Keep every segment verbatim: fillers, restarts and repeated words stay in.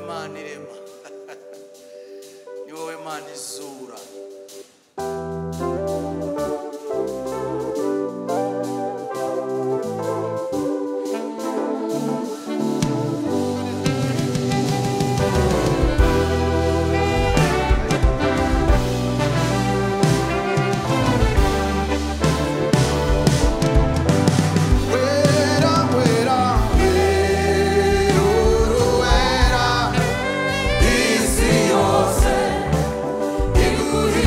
Mana irema ni wowe Mana izura Isi yose iguri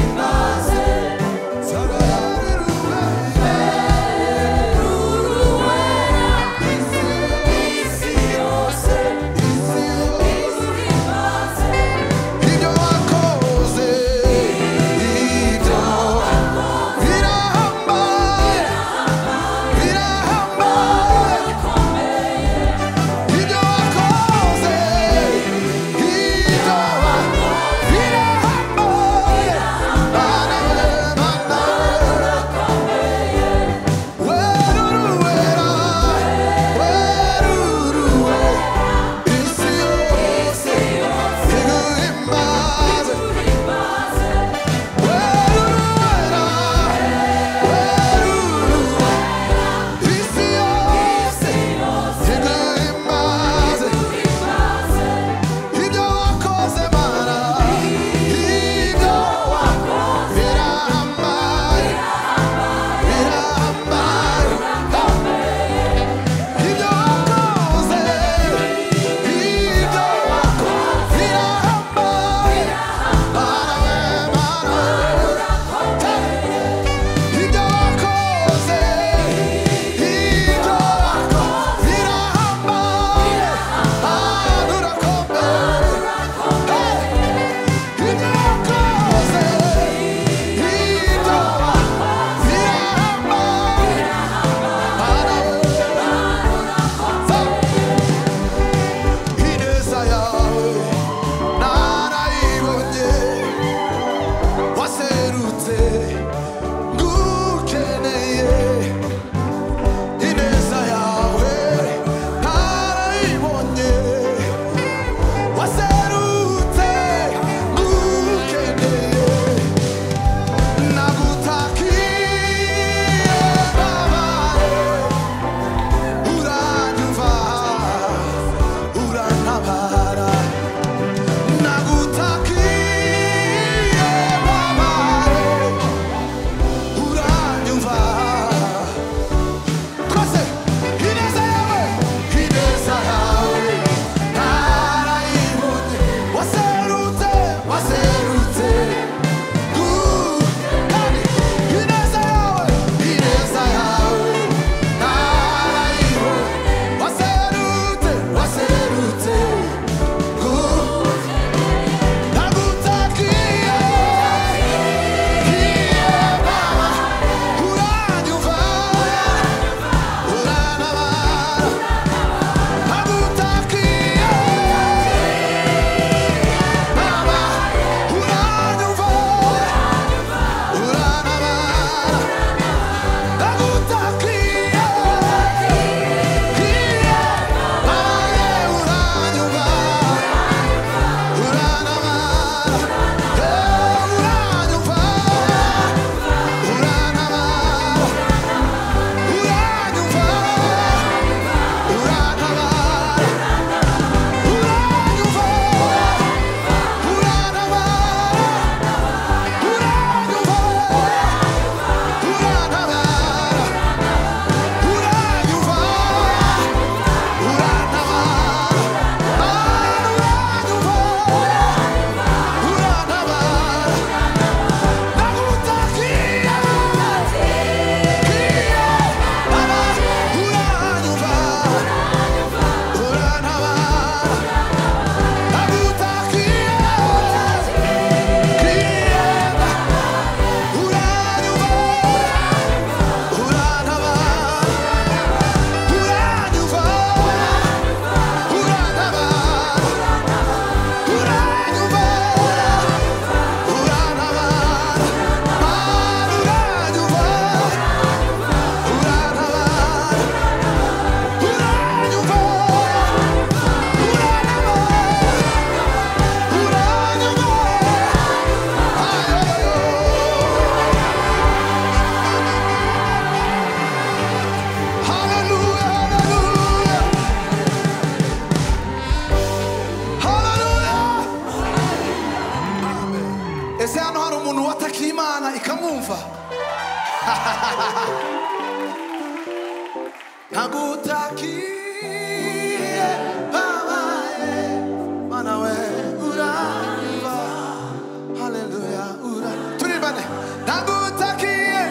nagutakiye babaye mana we uranyumva haleluya ura turibane nagutakiye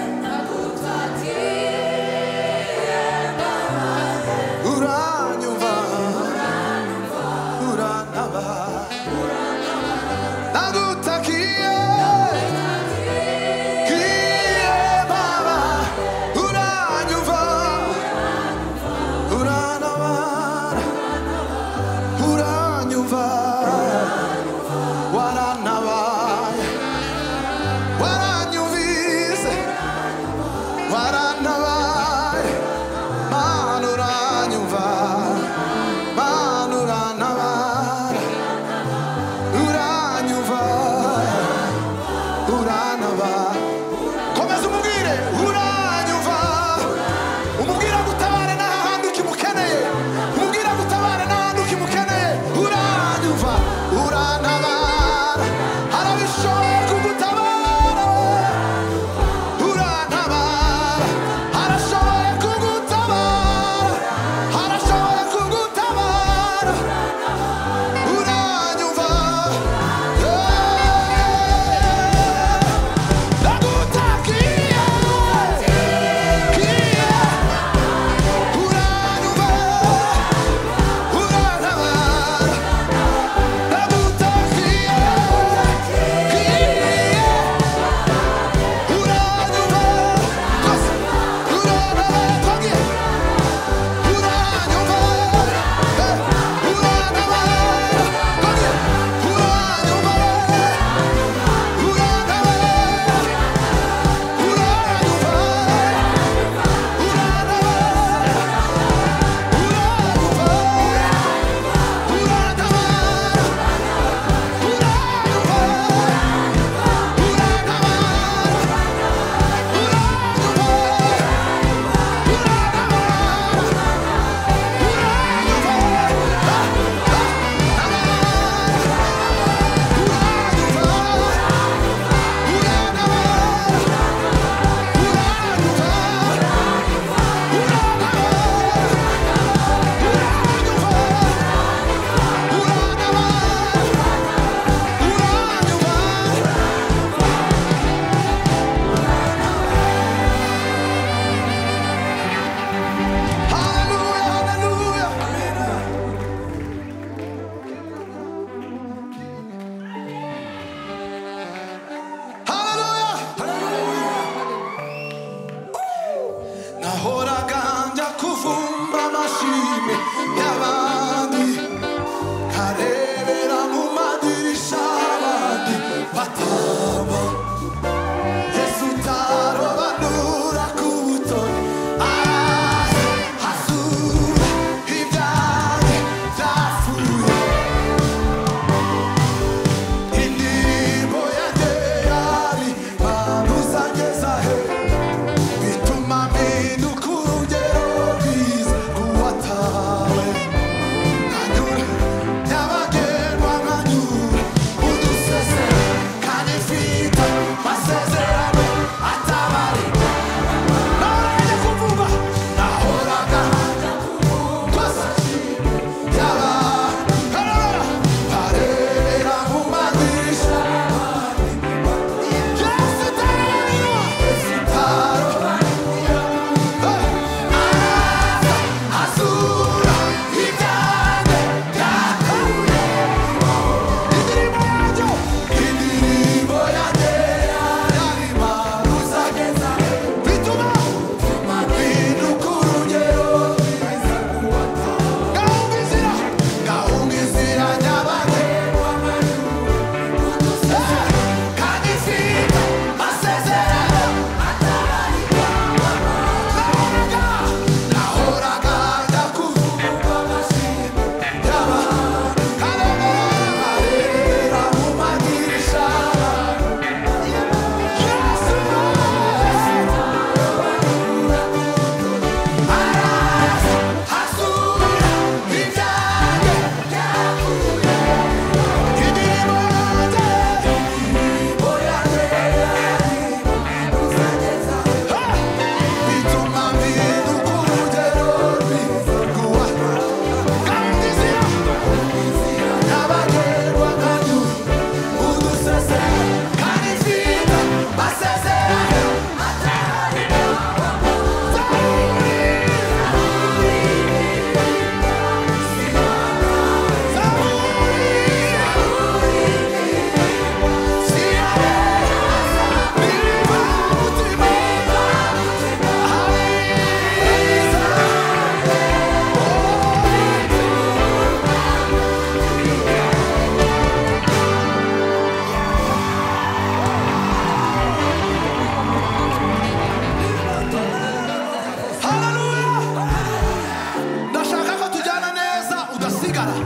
uranyumva uranaba nagutakiye kiye baba uranyumva urana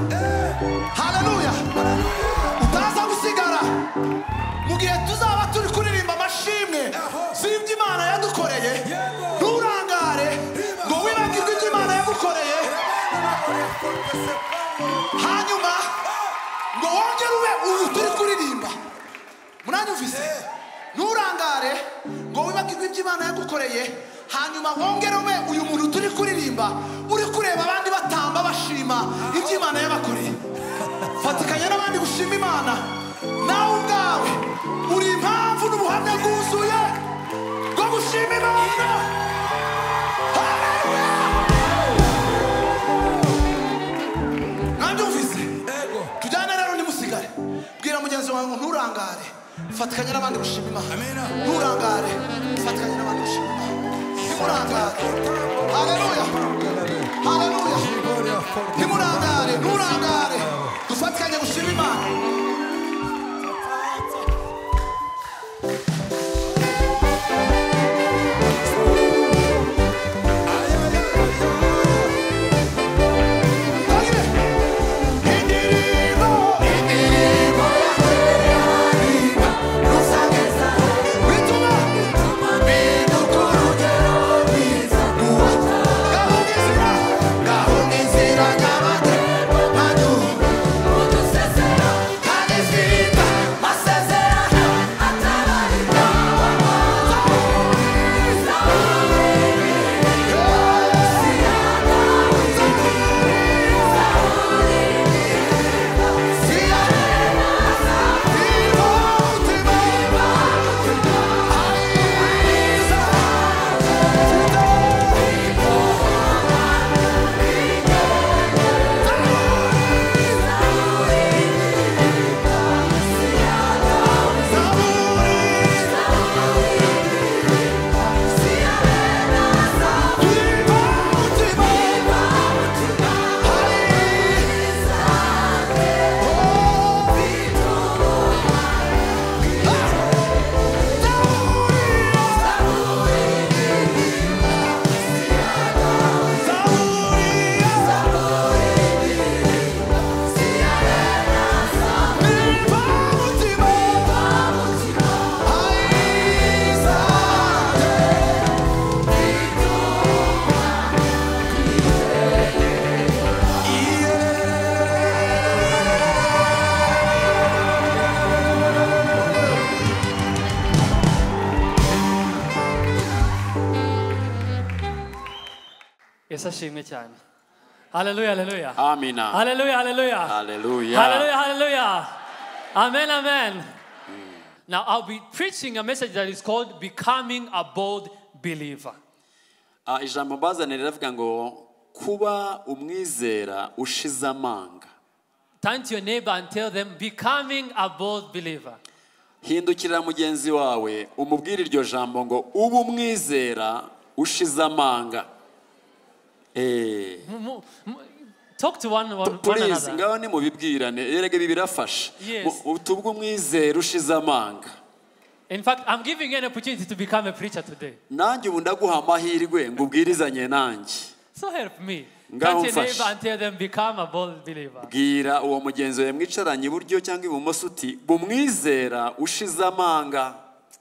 haleluya utaza gusigara mu gihe tuzaba turi kuririmba amashimwe z'ibyo Imana yadukoreye nturangare ngo wibagirwe ibyo Imana yagukoreye hanyuma ngo wongere ube uyu turi kuririmba muranyumvise nturangare ngo wibagirwe ibyo Imana yagukoreye hanyuma wongere ube uyu muntu turi kuririmba uri kureba abandi batamba bashima ibyo Imana yabakoreye fatikanya n'abandi gushima Imana nawe ubwawe uri impamvu n'ubuhamya bwuzuye bwo gushima Imana. Mwabyumvise tujyane rero nimusigare bwira mugenzi wawe ngo nturangare fatikanya n'abandi gushima Imana nturangare fatikanya n'abandi gushima Imana nturangare haleluya haleluya nturangare nturangare dufatikanye gushima Imana. Hallelujah, hallelujah. Amen. Hallelujah, hallelujah. Hallelujah. Hallelujah, hallelujah. Amen, amen. Mm. Now I'll be preaching a message that is called Becoming a Bold Believer. Ah, ijambo bazanira riravuga ngo kuba umwizera ushize amanga. Turn to your neighbor and tell them, becoming a bold believer. Hindukirira mugenzi wawe umubwire iryo jambo ngo ubu umwizera ushize amanga. Eh. Talk to one, one, Please, one another. ngaho ni mubibwirane erega bibirafasha. Utubwo umwizera ushize amanga. In fact, I'm giving you an opportunity to become a preacher today. Nanjye ubu ndaguha amahirwe ngo ubwirizanye nanjye. So help me. Ngaho Turn to your neighbor mfasha. and tell them, become a bold believer. Bwira uwo mugenzi wawe mwicaranye iburyo cyangwa ibumoso uti bumwizera ushize amanga.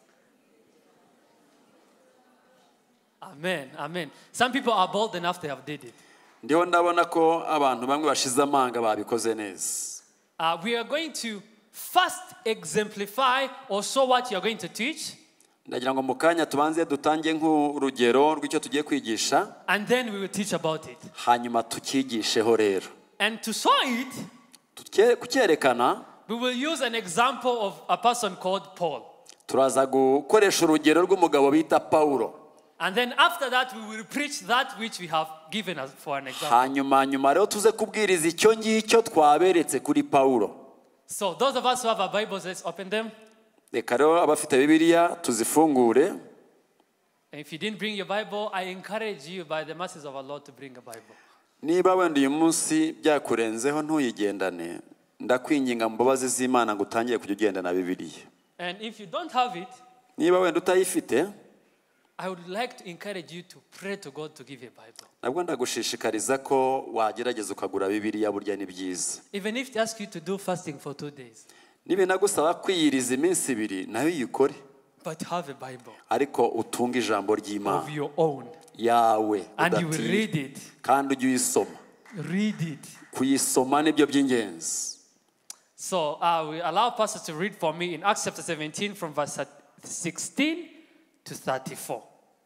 Amen, amen. Some people are bold enough to have did it. Ndiho ndabona ko abantu bamwe bashize amanga babikoze neza. Uh, we are going to first exemplify or show what you are going to teach. Ndagira ngo mu kanya tubanze dutange nk'urugero rw'icyo tugiye kwigisha. And then we will teach about it. Hanyuma tukigisheho rero. And to show it, kucyerekana, we will use an example of a person called Paul. Turaza gukoresha urugero rw'umugabo bita Paulo. And then after that, we will preach that which we have given us for an example. Hanyuma nyuma rero tuze kubwiriza icyo ngicyo twaberetse kuri Paulo. So those of us who have our Bibles, let's open them. Reka rero abafite Bibiliya tuzifungure. And if you didn't bring your Bible, I encourage you by the mercies of our Lord to bring a Bible. Niba wenda uyu munsi byakurenzeho ntuyigendane, ndakwinginga mu mbabazi z'Imana ngo utangire kujya ugenda na Bibiliya. And if you don't have it, niba wenda utayifite, I would like to encourage you to pray to God to give you a Bible. nabwo ndagushishikariza ko wagerageza ukagura Bibiliya, burya ni byiza. Even if they ask you to do fasting for two days, nibinagusaba kwiyiriza iminsi ibiri nayo yikore, but have a Bible ariko utunge ijambo of ry'Imana your own, yawe and you will udatinya, read it. kandi ujye uyisoma. Read it. Kuyisoma nibyo by'ingenzi. So I will allow Pastor to read for me in Acts chapter seventeen from verse sixteen to thirty-four.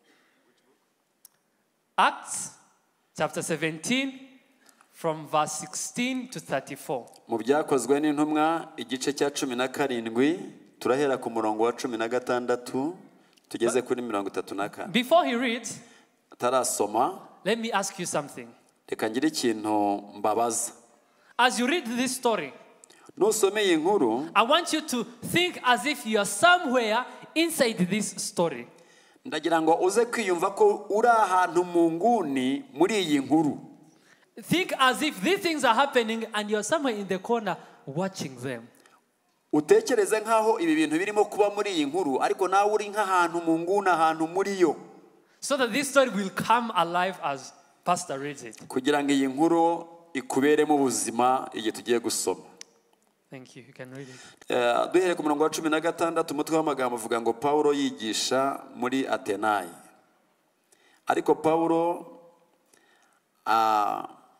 Acts chapter seventeen from verse sixteen to thirty-four. Mu byakozwe n'intumwa igice cya cumi na karindwi turahera ku murongo wa cumi na gatandatu tugeze kuri mirongo itatu na kane. Before he reads, Atarasoma, let me ask you something. reka ngire ikintu mbabaza. As you read this story, nusomeye inkuru, I want you to think as if you are somewhere inside this story. ndagira ngo uze kwiyumva ko uri ahantu mu nguni muri iyi nkuru. Think as if these things are happening and you are somewhere in the corner watching them. Utekereze nkaho ibi bintu birimo kuba muri iyi nkuru, ariko nawe uri nk'ahantu mu nguni, ahantu muri yo. So that this story will come alive as Pastor reads it. Kugira ngo iyi nkuru ikuberemo ubuzima igihe tugiye gusoma. Thank you. You can read it. Uh, duhere ku murongo wa cumi na gatandatu umutwe w'amagambo uvuga ngo Pawulo yigisha muri Atenayi. Ariko Pawulo uh,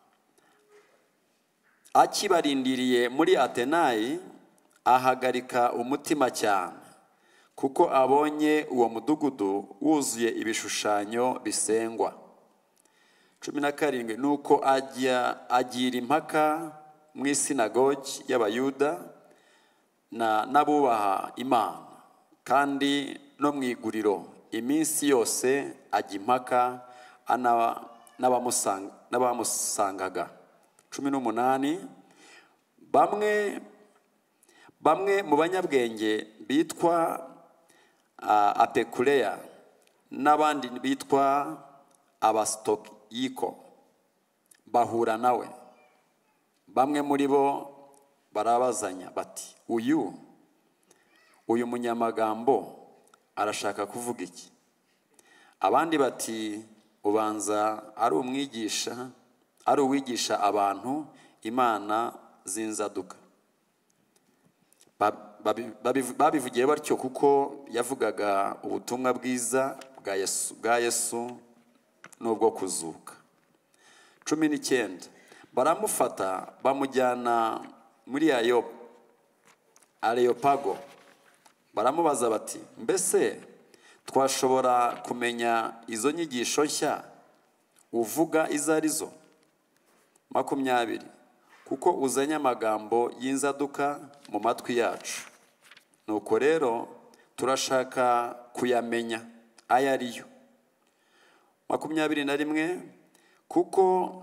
akibarindiriye muri Atenayi ahagarika umutima cyane, kuko abonye uwo mudugudu wuzuye ibishushanyo bisengwa. cumi na karindwi nuko ajya agira impaka mu isinagogi y'Abayuda na nabubaha Imana, kandi no mu iguriro iminsi yose ajya impaka n'abamusangaga. cumi n'umunani bamwe bamwe mu banyabwenge bitwa uh, Apekureya n'abandi bitwa Abasitoyiko bahura nawe. Bamwe muri bo barabazanya bati, uyu uyu munyamagambo arashaka kuvuga iki? Abandi bati, ubanza ari umwigisha ari uwigisha abantu imana zinzaduka. Babivugiye batyo kuko yavugaga ubutumwa bwiza bwa Yesu bwa Yesu n'ubwo kuzuka. cumi n'icyenda baramufata bamujyana muri Ayopa Areopago. Baramubaza bati, mbese twashobora kumenya izo nyigisho nshya uvuga izo arizo? makumyabiri kuko uzanye amagambo y'inzaduka mu matwi yacu, nuko rero turashaka kuyamenya ayo ariyo. makumyabiri na rimwe kuko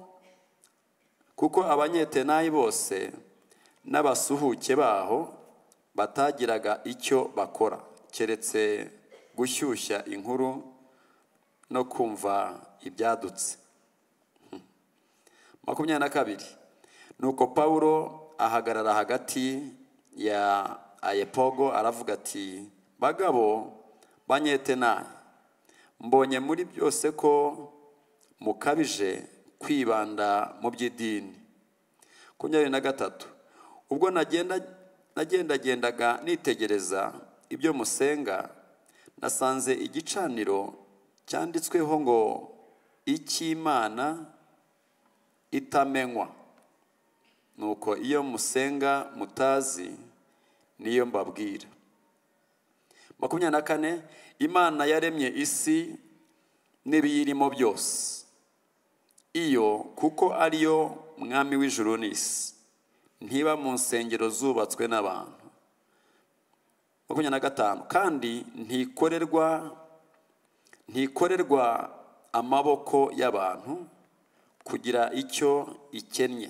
kuko abanyetenayi bose n'abasuhuke baho batagiraga icyo bakora keretse gushyushya inkuru no kumva ibyadutse. makumyabiri na kabiri nuko Pawulo ahagarara hagati ya Areopago aravuga ati, bagabo banyetenayi, mbonye muri byose ko mukabije kwibanda mu by'idini. makumyabiri na gatatu ubwo nagenda nagendagendaga nitegereza ibyo musenga, nasanze igicaniro cyanditsweho ngo icy'Imana itamenywa. Nuko iyo musenga mutazi niyo mbabwira. makumyabiri na kane Imana yaremye isi n'ibiyirimo byose, iyo kuko ariyo mwami w'ijuru n'isi, ntiba mu nsengero zubatswe n'abantu. makumyabiri na gatanu kandi ntikorerwa ntikorerwa amaboko y'abantu kugira icyo ikennye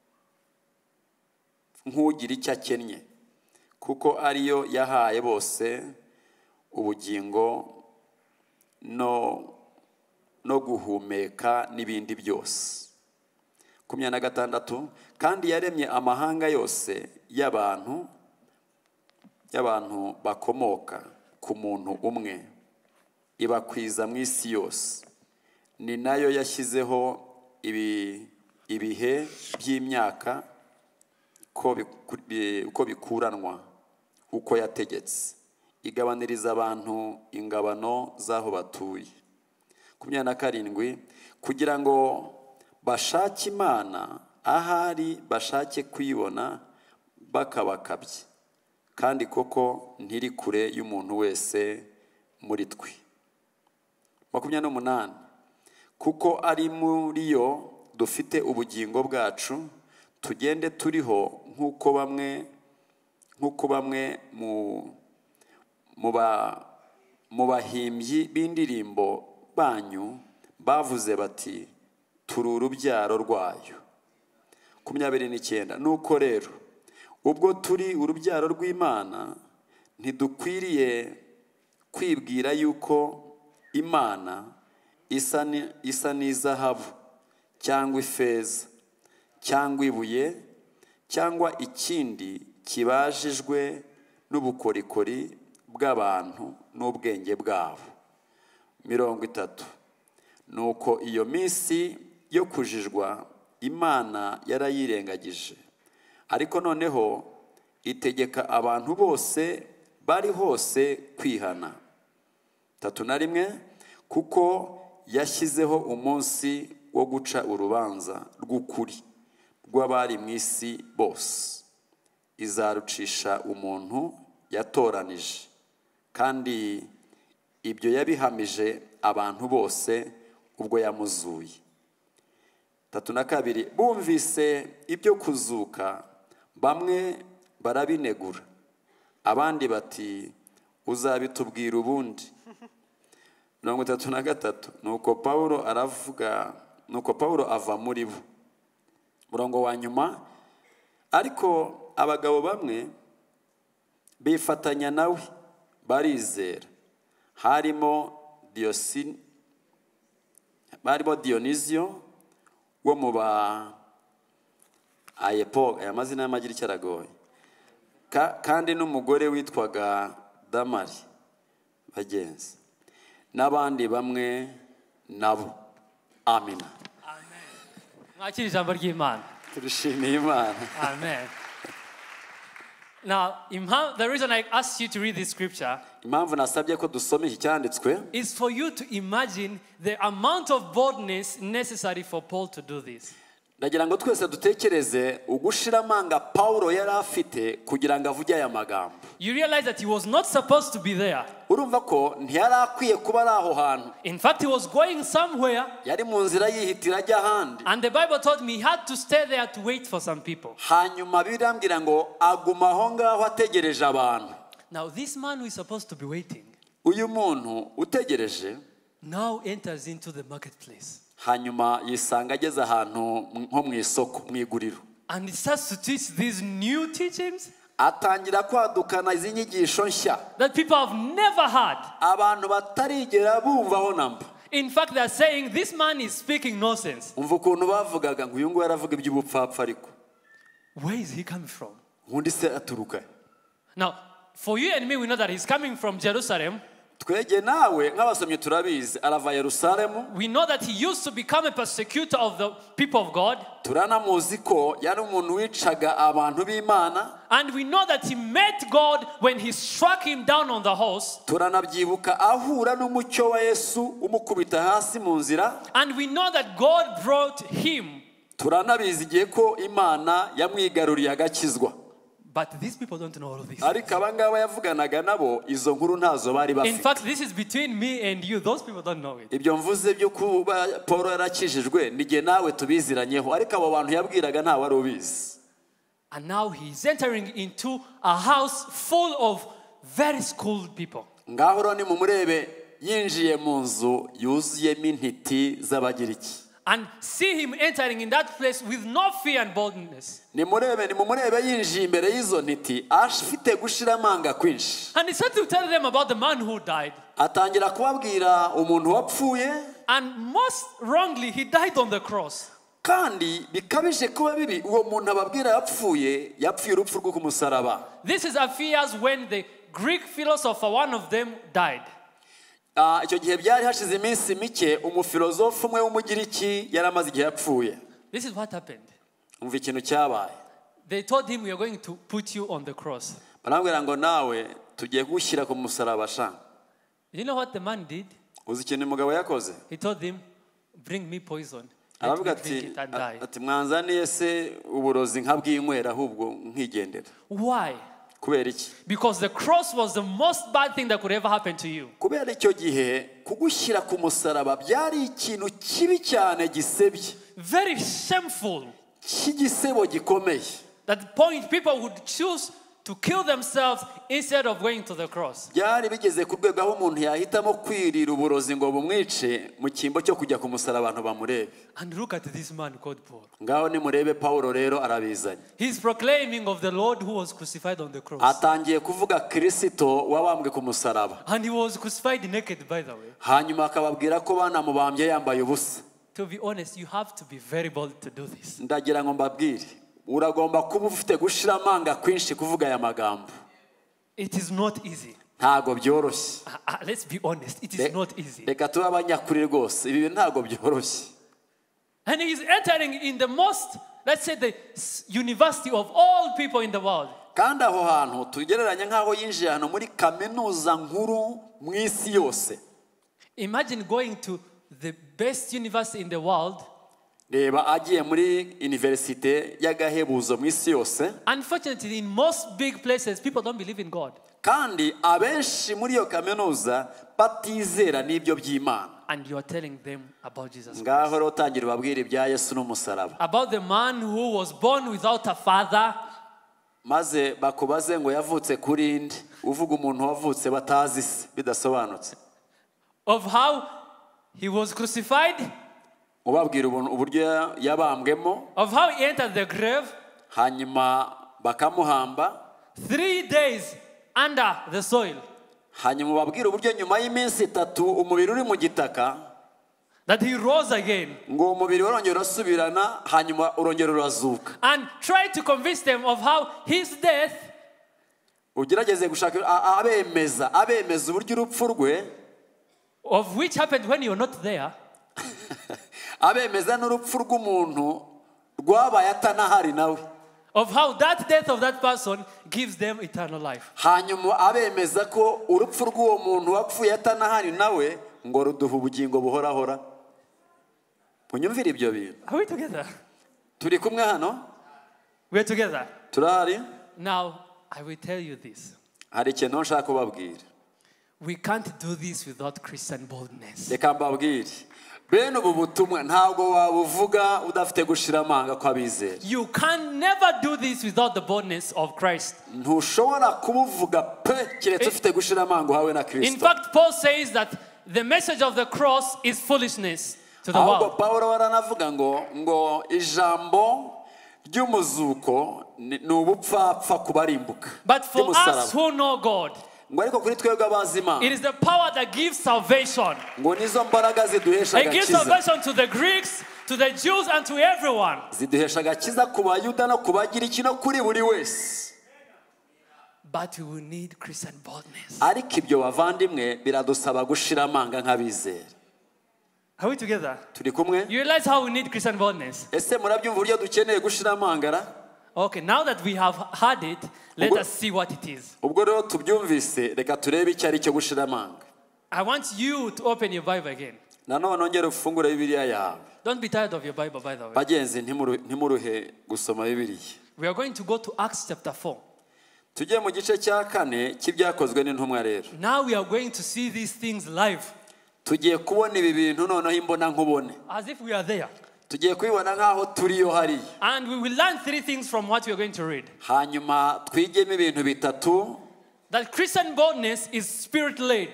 nk'ugira icyo akennye, kuko ariyo yahaye bose ubugingo no no guhumeka n'ibindi byose. makumyabiri na gatandatu kandi yaremye amahanga yose y'abantu y'abantu bakomoka ku muntu umwe, ibakwiza mu isi yose. Ni nayo yashyizeho ibi ibihe by'imyaka uko bikuranwa uko yategetse, igabaniriza abantu ingabano z'aho batuye. makumyabiri na karindwi, kugira ngo bashake Imana ahari bashake kwibona bakabakabye, kandi koko ntiri kure y'umuntu wese muri twe. makumyabiri n'umunani, kuko ari muri yo dufite ubugingo bwacu, tugende turiho nk'uko bamwe nk'uko bamwe mu mu bahimbyi b'indirimbo banyu bavuze bati turi urubyaro rwayo. makumyabiri n'icyenda, nuko rero ubwo turi urubyaro rw'Imana ntidukwiriye kwibwira yuko Imana isa n'izahabu cyangwa ifeza cyangwa ibuye cyangwa ikindi kibajijwe n'ubukorikori bw'abantu n'ubwenge bwabo. mirongo itatu, nuko iyo minsi yo kujijwa Imana yarayirengagije, ariko noneho itegeka abantu bose bari hose kwihana. tatu na rimwe, kuko yashyizeho umunsi wo guca urubanza rw'ukuri rw'abari mu isi bose, izarucisha umuntu yatoranije, kandi ibyo yabihamije abantu bose ubwo yamuzuye. tatu na kabiri, bumvise ibyo kuzuka bamwe barabinegura, abandi bati uzabitubwira ubundi. mirongo itatu na gatatu, nuko Pawulo aravuga nuko Pawulo ava muri bo. Murongo wa nyuma, ariko abagabo bamwe bifatanya nawe barizera, harimo Diyosini barimo Dionizio wo mu ba Ayepo, aya mazina y'amagira icyo aragoye, kandi n'umugore witwaga Damari bagenzi, n'abandi bamwe nabo. Amina. Amen. Mwakira ijambo ry'Imana. Turishimiye Imana. Amen. Now, the reason I asked you to read this scripture impamvu nasabye ko dusoma iki cyanditswe is for you to imagine the amount of boldness necessary for Paul to do this. Ndagira ngo twese dutekereze ugushira amanga Paulo yari afite kugira ngo avuge aya magambo. You realize that he was not supposed to be there. Urumva ko ntiyari akwiye kuba ari aho hantu. In fact, he was going somewhere. Yari mu nzira yihitira ajya ahandi. And the Bible told me he had to stay there to wait for some people. Hanyuma birambwira ngo aguma aho ngaho ategereje abantu. Now this man who is supposed to be waiting, uyu muntu utegereje, now enters into the marketplace. Hanyuma yisanga ageze ahantu nko mu isoko mu iguriro. And he starts to teach these new teachings. Atangira kwadukana izi nyigisho nshya that people have never heard. Abantu batarigera bumvaho namba. In fact, they are saying this man is speaking nonsense. Umva ukuntu bavugaga ngo uyu ngo yaravuga iby'ubupfapfa ariko. Where is he coming from? Undi se aturuka. Now, for you and me, we know that he's coming from Jerusalem. Twege nawe nk'abasomye turabizi arava Yerusalemu. We know that he used to become a persecutor of the people of God. Turanamuzi ko yari umuntu wicaga abantu b'Imana. And we know that he met God when he struck him down on the horse. Turanabyibuka ahura n'umucyo wa Yesu umukubita hasi mu nzira. And we know that God brought him. Turanabizi igihe ko Imana yamwigaruriye agakizwa. But these people don't know all of this. Ariko abangaba yavuganaga nabo izo nkuru ntazo bari bafite. In fact, this is between me and you. Those people don't know it. Ibyo mvuze byo kuba Paul yarakijijwe nige nawe tubiziranyeho, ariko abo bantu yabwiraga nta wari ubizi. And now he is entering into a house full of very schooled people. Ngaho roni mumurebe yinjiye mu nzu yuzuyemo intiti z'Abagiriki. And see him entering in that place with no fear and boldness. Nimurebe nimumurebe yinjiye imbere y'izo ntiti afite gushira amanga kwinshi. And he started to tell them about the man who died. Atangira kubabwira umuntu wapfuye. And most wrongly, he died on the cross. Kandi bikabije kuba bibi uwo muntu ababwira yapfuye yapfuye urupfu rwo kumusaraba. This is affairs when the Greek philosopher, one of them, died. Ah, icyo gihe byari hashize iminsi mike umufilozofu umwe w'umugiriki yari amaze igihe yapfuye. This is what happened. Umva ikintu cyabaye. They told him, we are going to put you on the cross. Barambwira ngo nawe tugiye kugushyira ku musaraba sha. You know what the man did? Uzi ikintu umugabo yakoze? He told them, bring me poison. Let Aravuga me drink ati it and die. ati mwanzaniye se uburozi nkabwinywera ahubwo nkigendera. Why? Kubera iki? Because the cross was the most bad thing that could ever happen to you. Kubera icyo gihe kugushyira ku musaraba byari ikintu kibi cyane gisebye. Very shameful. Cy'igisebo gikomeye. At the point people would choose to kill themselves instead of going to the cross. Byari bigeze ku rwego aho umuntu yahitamo kwirira uburozi ngo bumwice mu cyimbo cyo kujya ku musaraba abantu bamurebe. And look at this man called Paul. Ngaho nimurebe Paulo rero arabizanye. He's proclaiming of the Lord who was crucified on the cross. Atangiye kuvuga Kristo wabambwe ku musaraba. And he was crucified naked, by the way. Hanyuma akababwira ko banamubambye yambaye ubusa. To be honest, you have to be very bold to do this. Ndagira ngo mbabwire uragomba kuba ufite gushira amanga kwinshi kuvuga aya magambo. It is not easy. Ntago byoroshye. Uh, uh, let's be honest, it is not easy. Reka tube abanyakuri rwose ibi ntago byoroshye. And he's entering in the most, let's say, the university of all people in the world. Kandi aho hantu tugereranya nkaho yinjiye hano muri kaminuza nkuru mu isi yose. Imagine going to the best university in the world. Reba agiye muri universite y'agahebuzo mu isi yose. Unfortunately, in most big places, people don't believe in God. Kandi abenshi muri iyo kaminuza batizera n'ibyo by'Imana. And you are telling them about Jesus Christ. Ngaho rero utangira ubabwira ibya Yesu n'umusaraba. About the man who was born without a father. Maze bakubaze ngo yavutse kuri nde, uvuga umuntu wavutse batazi se bidasobanutse. Of how he was crucified. Ubabwira uburyo yabambwemo. Of how he entered the grave. Hanyuma bakamuhamba. Three days under the soil. Hanyuma ubabwira uburyo nyuma y'iminsi itatu umubiri uri mu gitaka. That he rose again. Ngo umubiri warongera urasubirana hanyuma urongera urazuka. And try to convince them of how his death. Ugerageze gushaka abemeza abemeza uburyo urupfu rwe. Of which happened when you were not there. Abemeza n'urupfu rw'umuntu rwabaye atanahari nawe. Of how that death of that person gives them eternal life. Hanyuma abemeza ko urupfu rw'uwo muntu wapfuye atanahari nawe ngo ruduha ubugingo buhorahora. Munyumvira ibyo bintu. Are we together? Turi kumwe hano? We are together. Turahari? Now, I will tell you this. Hari ikintu nshaka kubabwira. We can't do this without Christian boldness. Reka mbabwire. Bene ubu butumwa ntabwo wabuvuga udafite gushira amanga kw'abizera. You can never do this without the boldness of Christ. Ntushobora kubuvuga pe kiretse ufite gushira amanga uhawe na Kristo. In fact, Paul says that the message of the cross is foolishness to the world. world. Ahubwo Paulo waranavuga ngo ngo ijambo ry'umuzuko ni ubupfapfa kubarimbuka. But for us who know God, it is the power that gives salvation. It gives salvation to the Greeks, to the Jews, and to everyone. But we will need Christian boldness. Are we together? You realize how we need Christian boldness? Okay, now that we have heard it, let us see what it is. I want you to open your Bible again. Don't be tired of your Bible, by the way. We are going to go to Acts chapter four. Now we are going to see these things live. As if we are there. And we will learn three things from what we are going to read. That Christian boldness is spirit-led.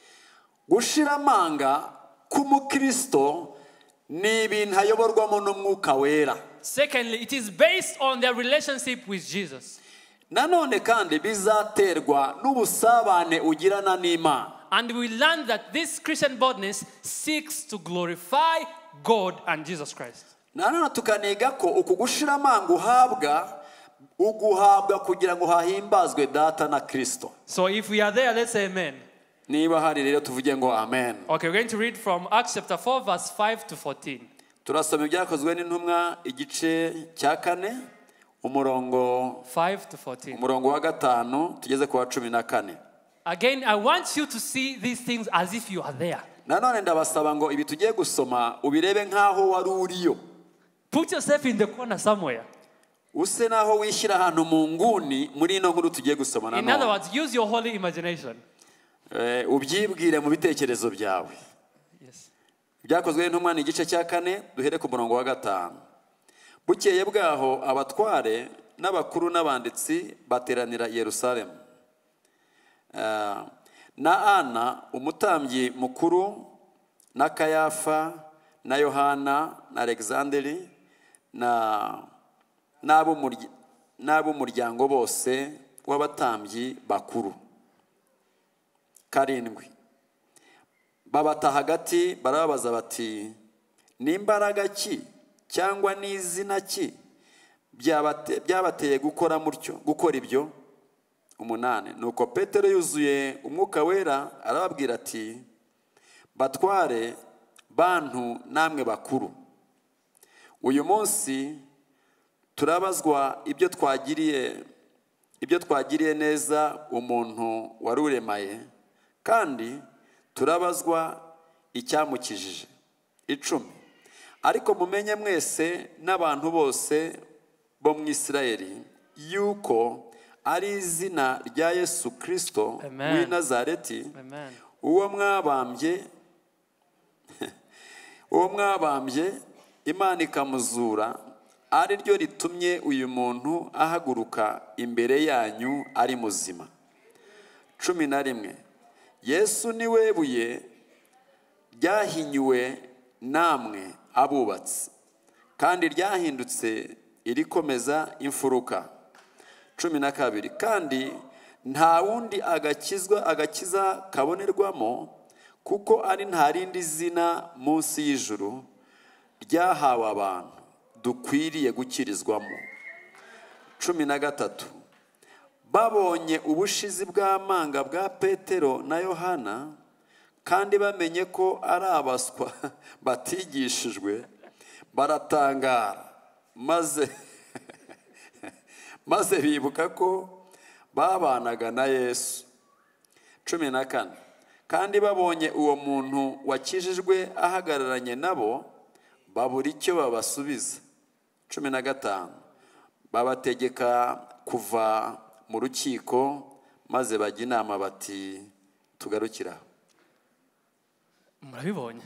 Secondly, it is based on their relationship with Jesus. And we learn that this Christian boldness seeks to glorify God and Jesus Christ. So if we are there, let's say amen. niba hari rero tuvuge ngo amen. Okay, we're going to read from Acts chapter four verse five to fourteen. Turasoma ibyakozwe n'intumwa igice cya kane umurongo five to fourteen. umurongo wa gatanu tugeze ku wa cumi na kane. Again, I want you to see these things as if you are there. Nanone ndabasaba ngo ibi tugiye gusoma ubirebe nkaho wari uriyo. Put yourself in the corner somewhere. Use naho wishyira ahantu mu nguni muri ino nkuru tugiye gusoma nanone. In other words, use your holy imagination. Eh, ubyibwire mu bitekerezo byawe. Yes. Byakozwe n'intumwa ni igice cya kane duhere ku murongo wa gatanu. Bukeye bwaho abatware n'abakuru n'abanditsi bateranira i Yerusalemu. Uh, na Ana umutambyi mukuru na Kayafa na Yohana na Alexanderi na nabo murya nabo muryango bose w'abatambyi bakuru karindwi babata hagati barababaza bati n'imbaraga ki cyangwa n'izina ki byabate byabateye gukora mutyo gukora ibyo. Umunane nuko Petero yuzuye umwuka wera arababwira ati batware bantu namwe bakuru, uyu munsi turabazwa ibyo twagiriye ibyo twagiriye neza umuntu waruremaye, kandi turabazwa icyamukijije. Icumi ariko mumenye mwese n'abantu bose bo mu Isirayeli yuko ari izina rya Yesu Kristo w'i Nazareti uwo mwabambye uwo mwabambye Imana ikamuzura ari ryo ritumye uyu muntu ahaguruka imbere yanyu ari muzima. Cumi na rimwe Yesu niwe buye ryahinyuwe namwe abubatsi, kandi ryahindutse irikomeza imfuruka. Cumi na kabiri kandi nta wundi agakizwa agakiza kabonerwamo, kuko ari nta rindi zina munsi y'ijuru ryahawe abantu dukwiriye gukirizwamo. Cumi na gatatu babonye ubushizi bw'amanga bwa Petero na Yohana, kandi bamenye ko ari abaswa batigishijwe, baratangara maze maze bibuka ko babanaga na Yesu. Cumi na kane kandi babonye uwo muntu wakijijwe ahagararanye nabo, babura icyo babasubiza. Cumi na gatanu babategeka kuva mu rukiko, maze bajya inama bati tugarukira. Murabibonye?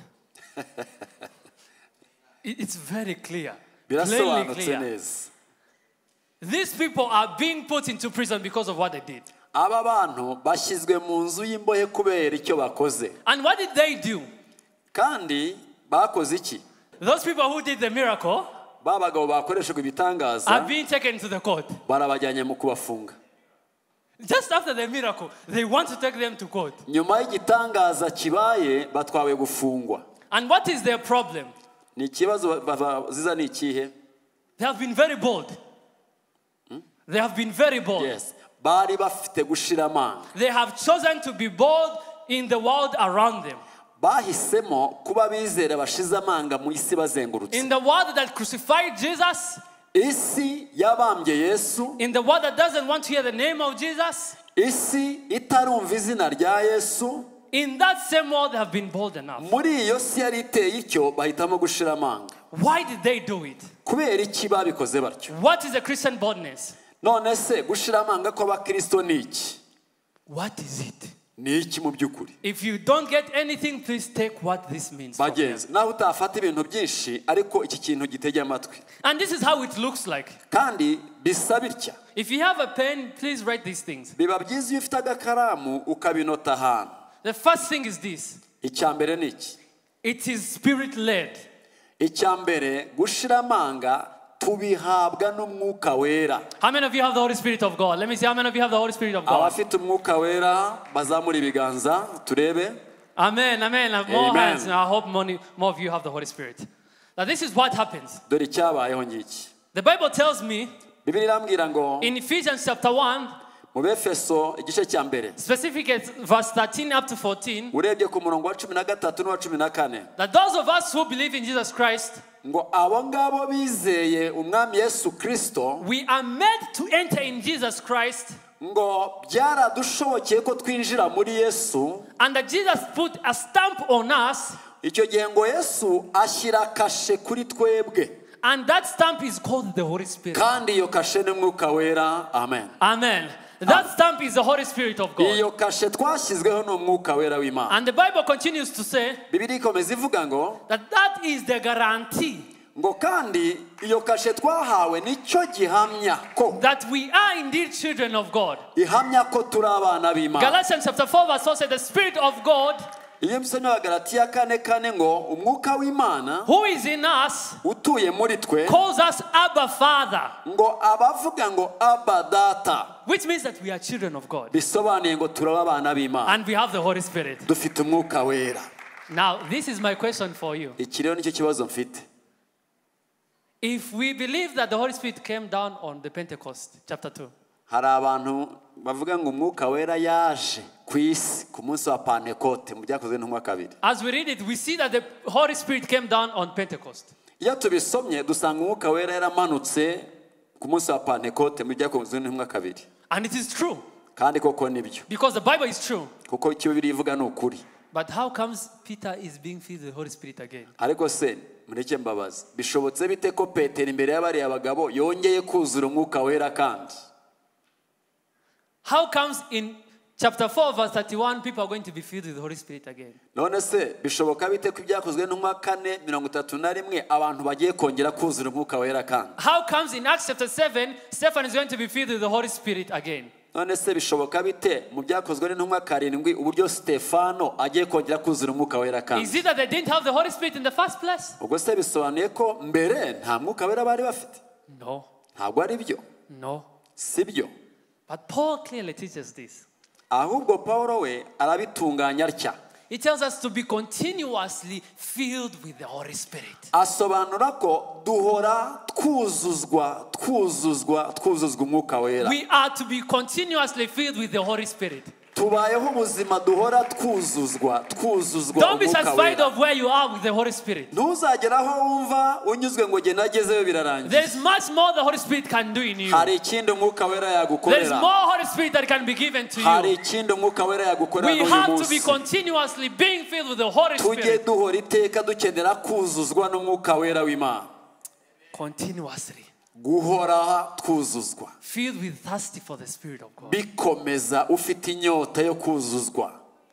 It's very clear. Birasobanutse neza. These people are being put into prison because of what they did. Aba bantu bashyizwe mu nzu y'imbohe kubera icyo bakoze. And what did they do? Kandi bakoze iki? Those people who did the miracle babagabo bakoreshejwe ibitangaza are being taken to the court. Barabajyanye mu kubafunga. Just after the miracle, they want to take them to court. Nyuma y'igitangaza kibaye batwawe gufungwa. And what is their problem? Ni kibazo ziza ni ikihe? They have been very bold. Hmm? They have been very bold. Yes. Bari bafite gushira amanga. They have chosen to be bold in the world around them. Bahisemo kuba bizera bashize amanga mu isi bazengurutse. In the world that crucified Jesus, isi yabambye Yesu, in the world that doesn't want to hear the name of Jesus, isi itarumva izina rya Yesu, in that same world they have been bold enough. Muri iyo si yari iteye icyo bahitamo gushira amanga. Why did they do it? Kubera iki babikoze batyo? What is a Christian boldness? None se gushira amanga kw'abakristo ni iki? What is it? Ni iki mu byukuri? If you don't get anything, please take what this means. Bagenzi, naho utafata ibintu byinshi ariko iki kintu gitege amatwi. And this is how it looks like. Kandi bisa bitya. If you have a pen, please write these things. Biba byiza iyo ufite agakaramu ukabinota ahantu. The first thing is this. Icyambere ni iki? It is spirit led. Icyambere gushira amanga tubihabwa n'umwuka wera. How many of you have the Holy Spirit of God? Let me see how many of you have the Holy Spirit of God. Abafite umwuka wera bazamura ibiganza turebe. Amen, amen. More amen. Hands. Now I hope more, more of you have the Holy Spirit. Now this is what happens. Dore icyabayeho ngiki. The Bible tells me Bibiliya irambwira ngo in Ephesians chapter one, mu Befeso igice cya mbere specifically verse thirteen up to fourteen, urebye ku murongo wa cumi na gatatu n'uwa cumi na kane, that those of us who believe in Jesus Christ, ngo abo ngabo bizeye umwami Yesu Kristo, we are made to enter in Jesus Christ, ngo byaradushobokeye ko twinjira muri Yesu, and that Jesus put a stamp on us, icyo gihe ngo Yesu ashyira kashe kuri twebwe, and that stamp is called the Holy Spirit. kandi iyo kashe ni Mwuka Wera. Amen. Amen. That stamp is the Holy Spirit of God. iyo kashe twashyizweho ni Umwuka Wera w'Imana. And the Bible continues to say Bibiliya ikomeza ivuga ngo that that is the guarantee ngo kandi iyo kashe twahawe nicyo gihamya ko that we are indeed children of God. ihamya ko turi abana b'Imana. Galatians chapter four verse four says the Spirit of God, iyo musomye wa Galatiya kane kane ngo umwuka w'Imana who is in us, utuye muri twe, calls us Abba Father, ngo abavuga ngo Abba Data, which means that we are children of God. bisobanuye ngo turi abana b'Imana, And we have the Holy Spirit. dufite umwuka wera. Now, this is my question for you. Iki rero nicyo kibazo mfite. If we believe that the Holy Spirit came down on the Pentecost, chapter two, hari abantu bavuga ngo umwuka wera yaje ku isi ku munsi wa Pentecote mu byakozwe n'intumwa kabiri. as we read it, we see that the Holy Spirit came down on Pentecost. Iyo tubisomye dusanga umwuka wera yaramanutse ku munsi wa Pentecote mu byakozwe n'intumwa kabiri. And it is true, Kandi koko nibyo, because the Bible is true. kuko icyo Bibiliya ivuga ni ukuri. But how comes Peter is being filled with the Holy Spirit again? Ariko se mureke mbabaza, bishobotse bite ko Petero imbere y'abariya bagabo yongeye kuzura umwuka wera kandi? How comes in chapter four verse thirty-one people are going to be filled with the Holy Spirit again? None se bishoboka bite ko ibyakozwe n'intumwa kane mirongo itatu na rimwe abantu bagiye kongera kuzura umwuka wera kandi? How comes in Acts chapter seven Stephen is going to be filled with the Holy Spirit again? None se bishoboka bite mu byakozwe n'intumwa karindwi uburyo Stefano agiye kongera kuzura umwuka wera kandi? Is it that they didn't have the Holy Spirit in the first place? Ubwo se bisobanuye ko mbere nta mwuka wera bari bafite? No. Ntabwo ari byo, No. sibyo. But Paul clearly teaches this. Ahubwo Paulo we arabitunganya atya. He tells us to be continuously filled with the Holy Spirit. Asobanura ko duhora twuzuzwa twuzuzwa twuzuzwa umwuka wera. We are to be continuously filled with the Holy Spirit. Tubayeho ubuzima duhora twuzuzwa twuzuzwa Don't be umwuka satisfied wera. of where you are with the Holy Spirit. Ntuzagera aho wumva unyuzwe ngo genda agezeyo birarangiye. There is much more the Holy Spirit can do in you. Hari ikindi umwuka wera There is yagukorera. more Holy Spirit that can be given to Hari you. ikindi umwuka wera yagukorera We n'uyu have to be munsi. continuously being filled with the Holy Tujye Spirit. duhora iteka dukenera kuzuzwa n'umwuka wera w'Imana. Continuously. Guhora twuzuzwa. Filled with thirsty for the Spirit of God. Bikomeza ufite inyota yo kuzuzwa.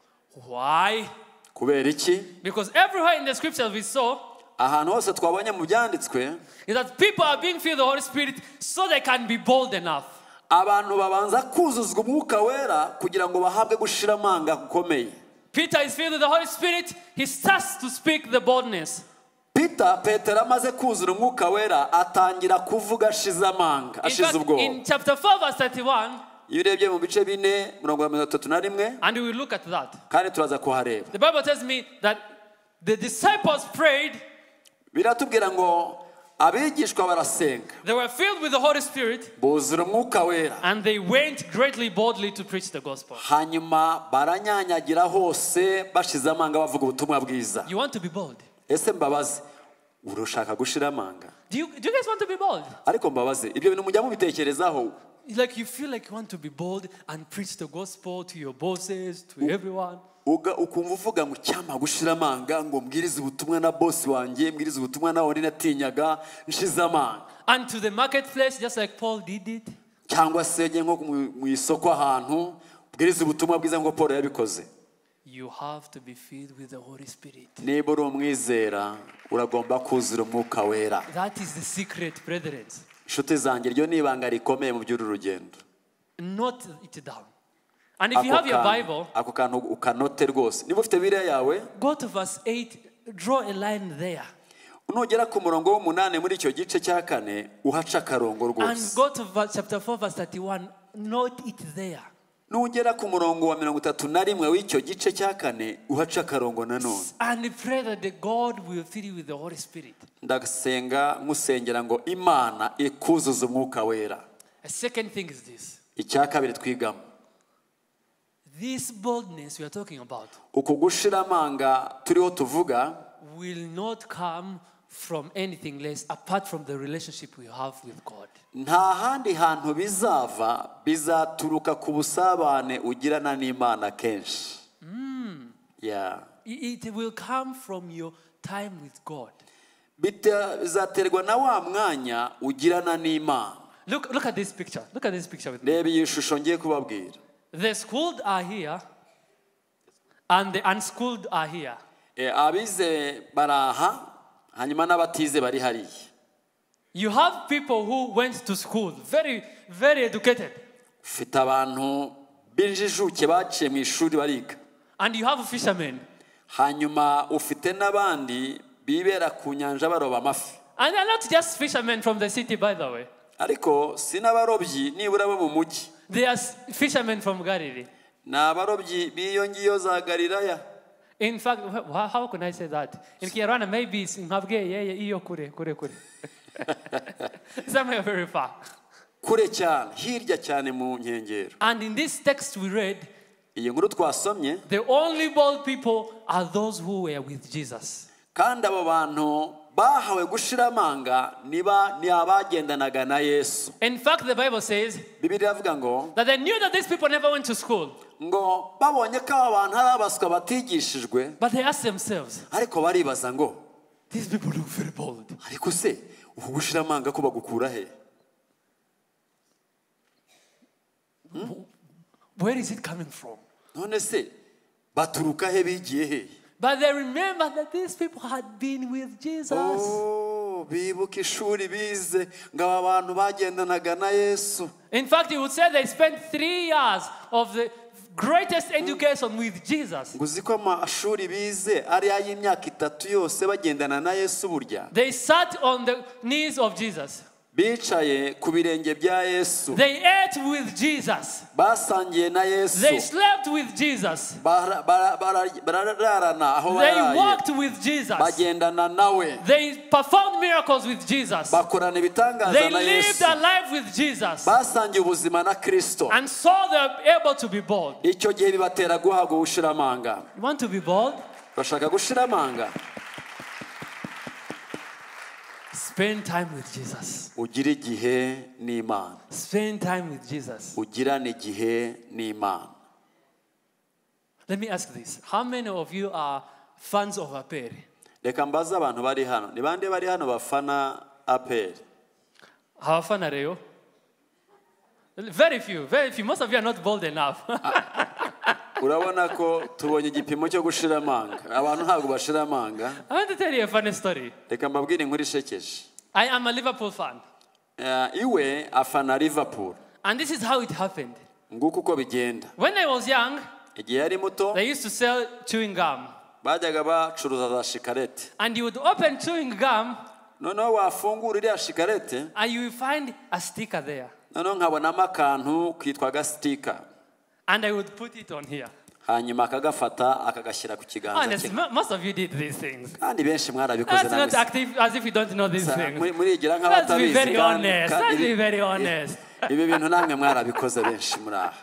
Why? Kubera iki? Because everywhere in the scriptures we saw Ahantu hose twabonye mu byanditswe is that people are being filled with the Holy Spirit so they can be bold enough. abantu babanza kuzuzwa umwuka wera kugira ngo bahabwe gushira amanga gukomeye. Peter is filled with the Holy Spirit. He starts to speak the boldness. Peter Petero amaze kuzura umwuka wera atangira kuvuga ashize amanga, In ashize fact, ubwoba. in chapter four verse thirty-one, Iyo urebye mu bice bine mirongo mirongo itatu na rimwe and we will look at that. kandi turaza kuhareba. The Bible tells me that the disciples prayed, Biratubwira ngo abigishwa barasenga, they were filled with the Holy Spirit, buzura umwuka wera, and they went greatly boldly to preach the gospel. hanyuma baranyanyagira hose bashize amanga bavuga ubutumwa bwiza. You want to be bold? Ese mbabaze, urushaka gushira amanga? Do you, do you guys want to be bold? Ariko mbabaze, ibyo bintu mujya mubitekerezaho? Like you feel like you want to be bold and preach the gospel to your bosses, to everyone. Uga ukumva uvuga ngo cyama gushira amanga ngo mbwirize ubutumwa na boss wanjye, mbwirize ubutumwa na wari natinyaga nshize amanga. And to the marketplace, just like Paul did it. Cyangwa se nge nko mu isoko ahantu mbwirize ubutumwa bwiza ngo Paul yabikoze. You have to be filled with the Holy Spirit. Niba uri umwizera uragomba kuzura umwuka wera. That is the secret, brethren. Inshuti zanjye ryo nibanga rikomeye mu by'uru rugendo. Note it down. And if you have your Bible, ako kantu ukanote rwose. Niba ufite Bibiliya yawe, go to verse eight, draw a line there. Nugera ku murongo w'umunane muri icyo gice cya kane uhaca akarongo And rwose. go to verse, chapter four, verse thirty-one, note it there. Nugera ku murongo wa mirongo itatu na rimwe w'icyo gice cya kane uhaca akarongo nanone. And pray that the God will fill you with the Holy Spirit. Ndasenga musengera ngo Imana ikuzuza umwuka wera. A second thing is this. icya kabiri twigamo, this boldness we are talking about uko gushira amanga turiho tuvuga will not come from anything less apart from the relationship we have with God. nta handi hantu bizava bizaturuka ku busabane ugirana n'Imana kenshi. Yeah. It will come from your time with God. Bizaterwa na wa mwanya ugirana n'Imana. Look, look at this picture. Look at this picture with me. Reba iyi shusho ngiye kubabwira. The schooled are here and the unschooled are here. Eh, abize baraha hanyuma n'abatize bari hariya. You have people who went to school, very very educated. Ufite abantu b'injijuke baciye mu ishuri bariga. And you have fishermen. Hanyuma ufite n'abandi bibera ku nyanja baroba amafi. And they're not just fishermen from the city, by the way. Ariko sinabarobyi nibura bo mu mujyi. They are fishermen from Galilee. Na abarobyi biyo ngiyo za Galilaya. In fact, how can I say that? In Kinyarwanda, maybe it's in Habge, iyo kure, kure, kure. Somewhere very far. Kure cyane, hirya cyane mu nkengero. And in this text we read, iyi nkuru twasomye, the only bold people are those who were with Jesus. Kandi abo bantu bahawe gushira amanga niba ni abagendanaga na Yesu. In fact, the Bible says Bibiliya ivuga ngo that they knew that these people never went to school. Ngo babonye ko abantu ari abaswa batigishijwe. But they asked themselves, ariko baribaza ngo these people look very bold. Ariko se ubu gushira amanga ko bagukura he? Hmm? Where is it coming from? None se baturuka he bigiye he? But they remember that these people had been with Jesus. Oh, bibuka ishuri bize ngo abantu bagendanaga na Yesu. In fact, you would say they spent three years of the greatest education with Jesus. Nguziko amashuri bize ari ay'imyaka itatu yose bagendana na Yesu burya. They sat on the knees of Jesus. Bicaye ku birenge bya Yesu. They ate with Jesus. Basangiye na Yesu. They slept with Jesus. Barararana aho baraye. They walked with Jesus. Bagendana nawe. They performed miracles with Jesus. Bakorana ibitangaza They na Yesu. lived a life with Jesus. Basangiye ubuzima na Kristo. And so they were able to be bold. Icyo gihe bibatera guhabwa gushira amanga. You want to be bold? Bashaka gushira amanga. Spend time with Jesus. Ugire igihe n'Imana. Spend time with Jesus. Ugirane igihe n'Imana. Let me ask this. How many of you are fans of A P R? Reka mbaza abantu bari hano. Ni bande bari hano bafana A P R? Abafana rero? Very few, very few. Most of you are not bold enough. Urabona ko tubonye igipimo cyo gushira amanga. Abantu ntabwo bashira amanga. I want to tell you a funny story. Reka mbabwire inkuru ishekeje. I am a Liverpool fan. Uh, iwe afana Liverpool. And this is how it happened. Nguko uko bigenda. When I was young, igihe yari muto, they used to sell chewing gum. Bajyaga bacuruza za shikarete. And you would open chewing gum. Noneho wafungura iriya shikarete. And you will find a sticker there. Noneho nkabonamo akantu kitwaga sticker. And I would put it on here. Hanyuma akagafata akagashyira ku kiganza cye. Most of you did these things. Kandi benshi mwarabikoze namwe. That's not active as if you don't know these things. Murigira nk'abatabizi. Let's be very honest. Let's be very honest. Ibi bintu namwe mwarabikoze benshi muri aha.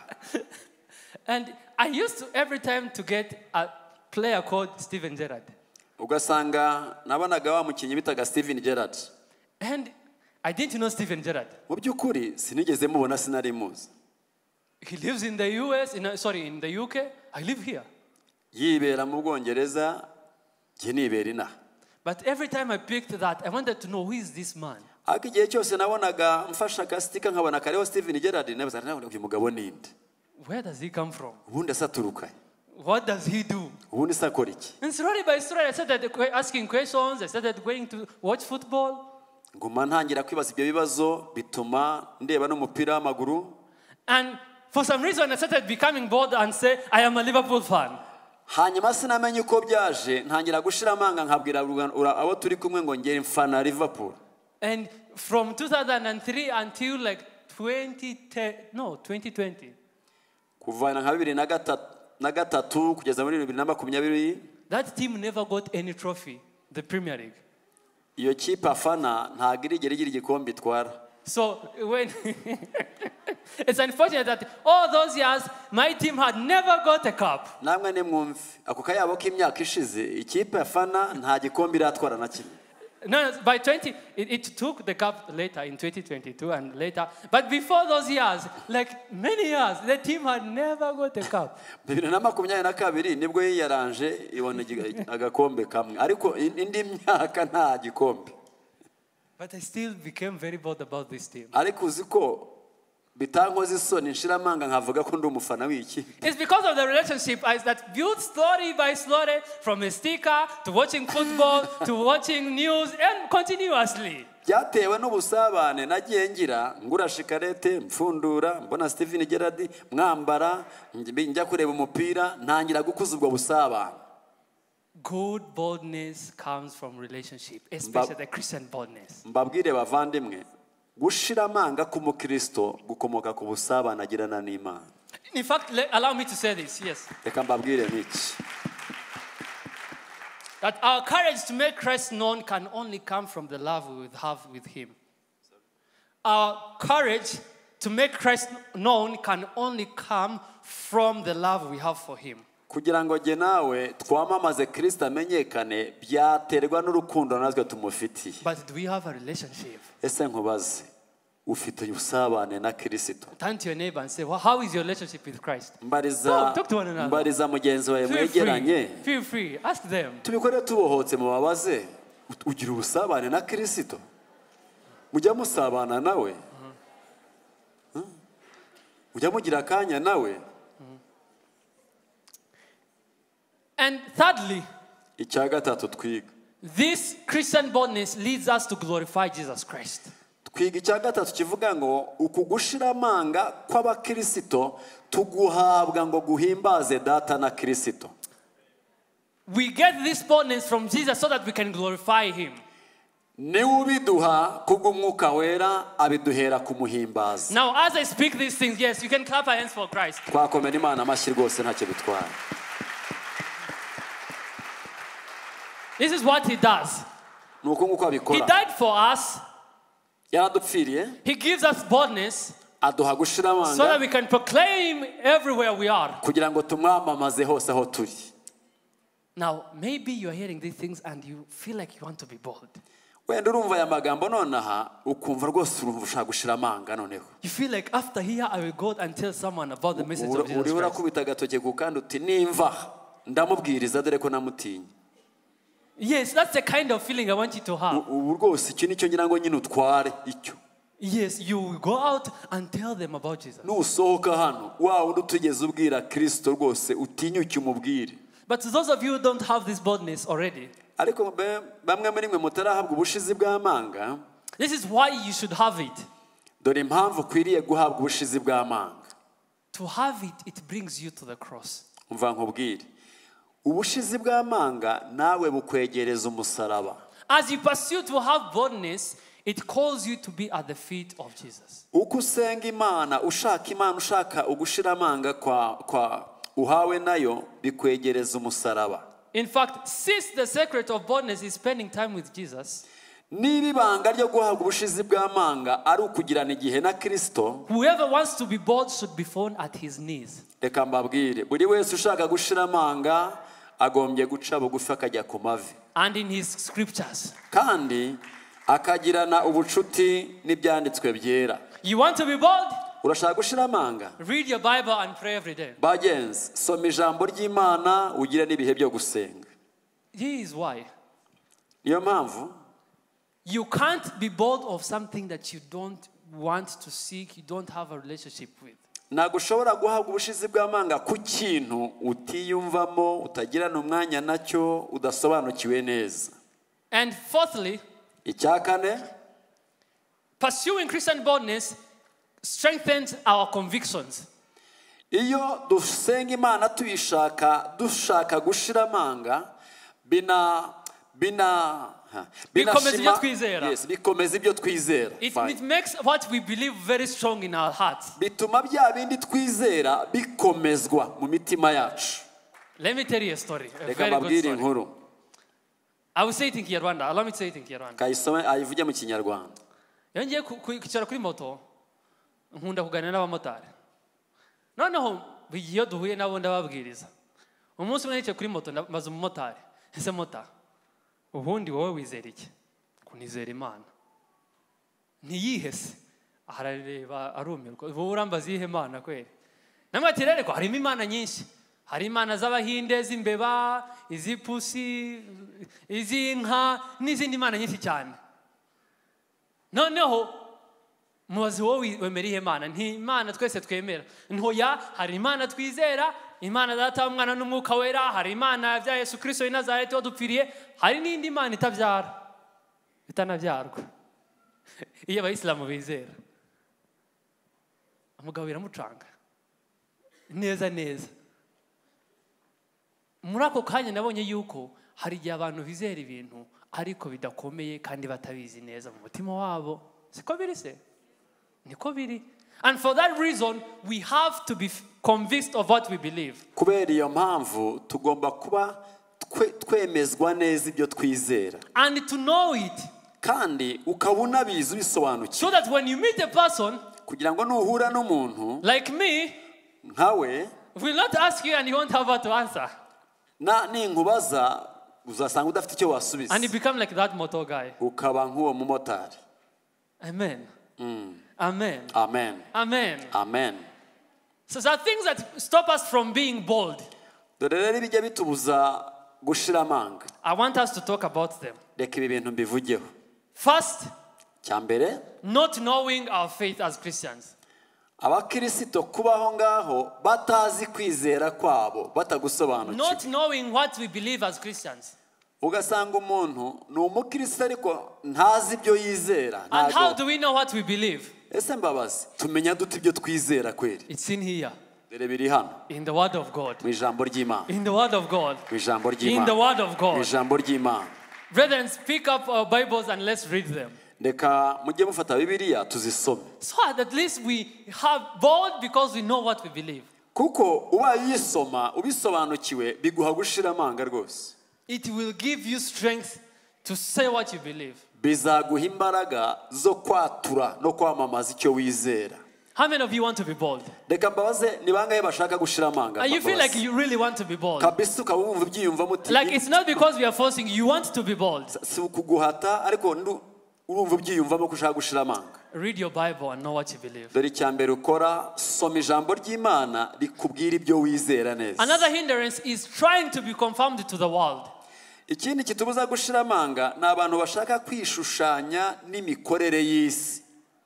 And I used to every time to get a player called Steven Gerrard. Ugasanga nabonaga wa mukinnyi bitaga Steven Gerrard. And I didn't know Steven Gerrard. Mu byukuri sinigeze mubona sinari muzi. He lives in the U S, in, sorry, in the U K. I live here. Yibera mu Bwongereza, jye nibera inaha. But every time I picked that, I wanted to know who is this man. Ariko igihe cyose nabonaga mfasha kastika nkabona kariho Steven Gerrard nabaza nawe uyu mugabo ninde. Where does he come from? Ubundi asaturuka. What does he do? Ubundi sakora iki? And slowly by slowly I started asking questions. I started going to watch football. Nguma ntangira kwibaza ibyo bibazo bituma ndeba n'umupira w'amaguru. And for some reason I started becoming bold and say I am a Liverpool fan. Hanyuma sinamenye uko byaje ntangira gushira amanga nkabwira abo turi kumwe ngo ngere mfana Liverpool. And from two thousand three until like twenty ten, no twenty twenty. Kuva na bibiri na gatatu kugeza muri bibiri na makumyabiri. That team never got any trophy, the Premier League. Iyo kipe afana ntago irigera igira igikombe itwara. So when it's unfortunate that all those years my team had never got a cup. Namwe nimwumve ako kayabo k'imyaka ishize ikipe afana nta gikombe iratwara na kimwe. No, by twenty, it, it took the cup later in twenty twenty-two and later. But before those years, like many years, the team had never got a cup. bibiri na makumyabiri na kabiri nibwo yaranje ibona agakombe kamwe ariko indi myaka nta gikombe. But I still became very bold about this team. Ariko uziko bitankoze isoni nshiramanga nkavuga ko ndi umufana w'iki. It's because of the relationship I that built story by story, from a sticker to watching football to watching news and continuously. Byatewe n'ubusabane nagiye ngira ngura shikarete mfundura mbona Steven Gerard mwambara njya kureba umupira ntangira gukuza ubwo busabane. Good boldness comes from relationship, especially the Christian boldness. Mbabwire bavandimwe gushira amanga k'umukristo gukomoka ku busabane agirana n'Imana. In fact, let, allow me to say this, yes. Reka mbabwire niki. That our courage to make Christ known can only come from the love we would have with him. Our courage to make Christ known can only come from the love we have for him. Kugira ngo je nawe twamamaze Kristo amenyekane byaterwa n'urukundo natwe tumufitiye. But do we have a relationship? Ese nkubaze ufite ubusabane na Kristo? Turn to your neighbor and say, well, how is your relationship with Christ? Mbariza oh, talk to one another. Mbariza mugenzi wawe mwegeranye. Feel free, ask them. Tubikore tubohotse mu babaze ugira ubusabane na Kristo? Mujya musabana nawe? Mujya mugira akanya nawe? And thirdly, this Christian boldness leads us to glorify Jesus Christ. Twiga icya gatatu kivuga ngo ukugushira amanga kw'abakristo tuguhabwa ngo guhimbaze data na Kristo. We get this boldness from Jesus so that we can glorify him. Ni ubiduha kubw'umwuka wera abiduhera kumuhimbaza. Now as I speak these things, yes, you can clap our hands for Christ. Twakomera Imana amashyi rwose ntacyo bitwara. This is what he does. He died for us. He gives us boldness so that we can proclaim everywhere we are. Now, maybe you're hearing these things and you feel like you want to be bold. You feel like after here I will go and tell someone about the message of Jesus Christ. Yes, that's the kind of feeling I want you to have. Yes, you will go out and tell them about Jesus. But to those of you who don't have this boldness already, this is why you should have it. To have it, it brings you to the cross. Ubushizi bw'amanga nawe bukwegereza umusaraba. As you pursue to have boldness, it calls you to be at the feet of Jesus. Uko usenga Imana, ushaka Imana, ushaka ugushira amanga kwa kwa uhawe nayo bikwegereza umusaraba. In fact, since the secret of boldness is spending time with Jesus, niba ibanga ryo guhabwa ubushizi bw'amanga ari ukugirana igihe na Kristo, whoever wants to be bold should be found at his knees. Reka mbabwire buri wese ushaka gushira amanga agombye guca bugufi akajya ku mavi. And in his scriptures. Kandi akagirana ubucuti n'ibyanditswe byera. You want to be bold? Urashaka gushira amanga? Read your Bible and pray every day. Bagenzi, soma ijambo ry'Imana ugire n'ibihe byo gusenga. This is why. Niyo mpamvu you can't be bold of something that you don't want to seek, you don't have a relationship with. Nagushobora guhabwa ubushizi bw'amanga ku kintu utiyumvamo utagirana umwanya nacyo udasobanukiwe neza. And fourthly, icyakane, pursuing Christian boldness strengthens our convictions. Iyo dusenga Imana tuyishaka dushaka gushira amanga bina bina bikomeza ibyo twizera. Yes, bikomeza ibyo twizera. It, it makes what we believe very strong in our hearts. Bituma bya bindi twizera bikomezwa mu mitima yacu. Let me tell you a story. A very good story. I will say it in Kinyarwanda. Allow me to say it in Kinyarwanda. Kayisome ayivuge mu Kinyarwanda. iyo ngiye ku- ku- kwicara kuri moto nkunda kuganira n'abamotari noneho iyo duhuye nabo ndababwiriza umunsi umwe nicaye kuri moto maze umumotari ese mota ubundi wowe wizera iki kunizera Imana ntiyihese arareba arumirwa wowe urambaza iyihe Mana kweri namwati rero ko harimo imana nyinshi hari imana z'abahinde z'imbeba izipusi izinka n'izindi mana nyinshi cyane noneho mubazi wowe wemera iyihe Mana nti Imana twese twemera ntoya hari Imana twizera Imana Data umwana n'umwuka wera hari Imana ya Yesu Kristo i Nazareti wadupfiriye hari n'indi Imana itabyara itanabyarwa iyo abayisilamu bizera umugabo biramucanga neza neza muri ako kanya nabonye yuko hari igihe abantu bizera ibintu ariko bidakomeye kandi batabizi neza mu mutima wabo siko biri se niko biri and for that reason we have to be convinced of what we believe kubera iyo mpamvu tugomba kuba twe- twemezwa neza ibyo twizera and to know it kandi ukaba unabizi ubisobanukiwe so that when you meet a person kugira ngo nuhura n'umuntu like me nkawe will not ask you and you won't have what to answer na ninkubaza uzasanga udafite icyo wasubiza and you become like that motor guy ukaba nk'uwo mumotari. amen Mm. amen Amen. amen Amen. so there are things that stop us from being bold. Dore rero ibijya bitubuza gushira amanga. I want us to talk about them. Reka ibi bintu mbivugeho. First, Cya mbere, not knowing our faith as Christians. abakirisito kubaho ngaho batazi kwizera kwabo batagusobanukiwe. Not knowing what we believe as Christians. Ugasanga umuntu ni umukristo ariko ntazi ibyo yizera. And how Ntago. do we know what we believe? Ese mbabazi tumenya dute ibyo twizera kweri? It's in here, Dore biri hano in the Word of God. mu ijambo ry'Imana. In the Word of God. Mu ijambo In the ry'Imana. Word of Mu God. ijambo ry'Imana. Brethren, pick up our Bibles and let's read them. Reka mujye mufata Bibiliya tuzisome. So that at least we have bold because we know what we believe. Kuko ubaye uyisoma ubisobanukiwe biguha gushira amanga rwose. It will give you strength to say what you believe. Bizaguha imbaraga zo kwatura no kwamamaza icyo wizera. How many of you want to be bold? Reka mbabaze ni bangahe bashaka gushira amanga? And you feel like mbabazi? you really want to be bold. Kabisa ukaba wumva ibyiyumva muti. Like it's not because we are forcing you, you want to be bold. Si ukuguhata ariko ndu- urumva ibyiyumvamo ko ushaka gushira amanga. Read your Bible and know what you believe. Dore icya mbere ukora soma ijambo ry'Imana rikubwira ibyo wizera neza. Another hindrance is trying to be conformed to the world. Ikindi kitubuza gushira amanga ni abantu bashaka kwishushanya n'imikorere y'isi.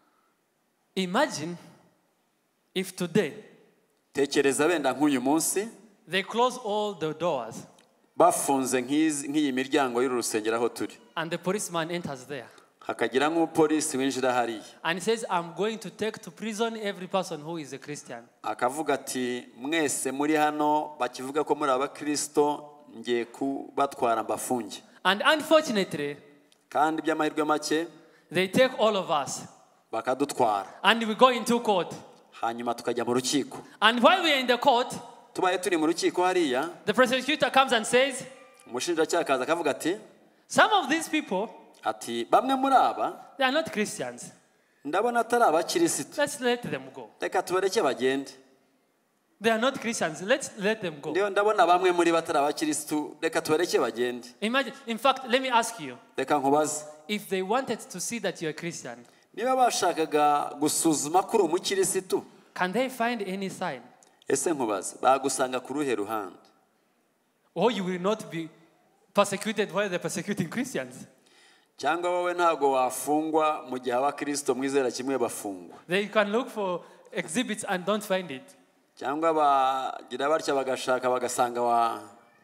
Imagine if today Tekereza benda nk'uyu munsi they close all the doors bafunze nk'izi- nk'iyi miryango y'uru rusengero aho turi. and the policeman enters there Hakagira nk'umupolisi winjira hariya. and says, I'm going to take to prison every person who is a Christian. Akavuga ati mwese muri hano bakivuga ko muri abakristo ngiye kubatwara mbafunge. And unfortunately, Kandi by'amahirwe make they take all of us bakadutwara. and we go into court. Hanyuma tukajya mu rukiko. And while we are in the court, Tubaye turi mu rukiko hariya, the prosecutor comes and says, umushinjacyaha akaza akavuga ati some of these people, ati bamwe muri aba they are not Christians. ndabona atari abakirisitu. Let's let them go. Reka tubareke bagende. They are not Christians. Let's let them go. Ndiyo ndabona bamwe muri bo atari abakirisitu. Reka tubareke bagende. Imagine, in fact, let me ask you, Reka nkubaze. if they wanted to see that you're a Christian, Niba bashakaga gusuzuma ko uri umukirisitu, can they find any sign? ese nkubaze bagusanga ku ruhe ruhande? Or you will not be persecuted while they're persecuting Christians. Cyangwa wowe ntago wafungwa mu gihe abakristo mwizera kimwe bafungwa? They can look for exhibits and don't find it. Cyangwa bagira batya bagashaka bagasanga wa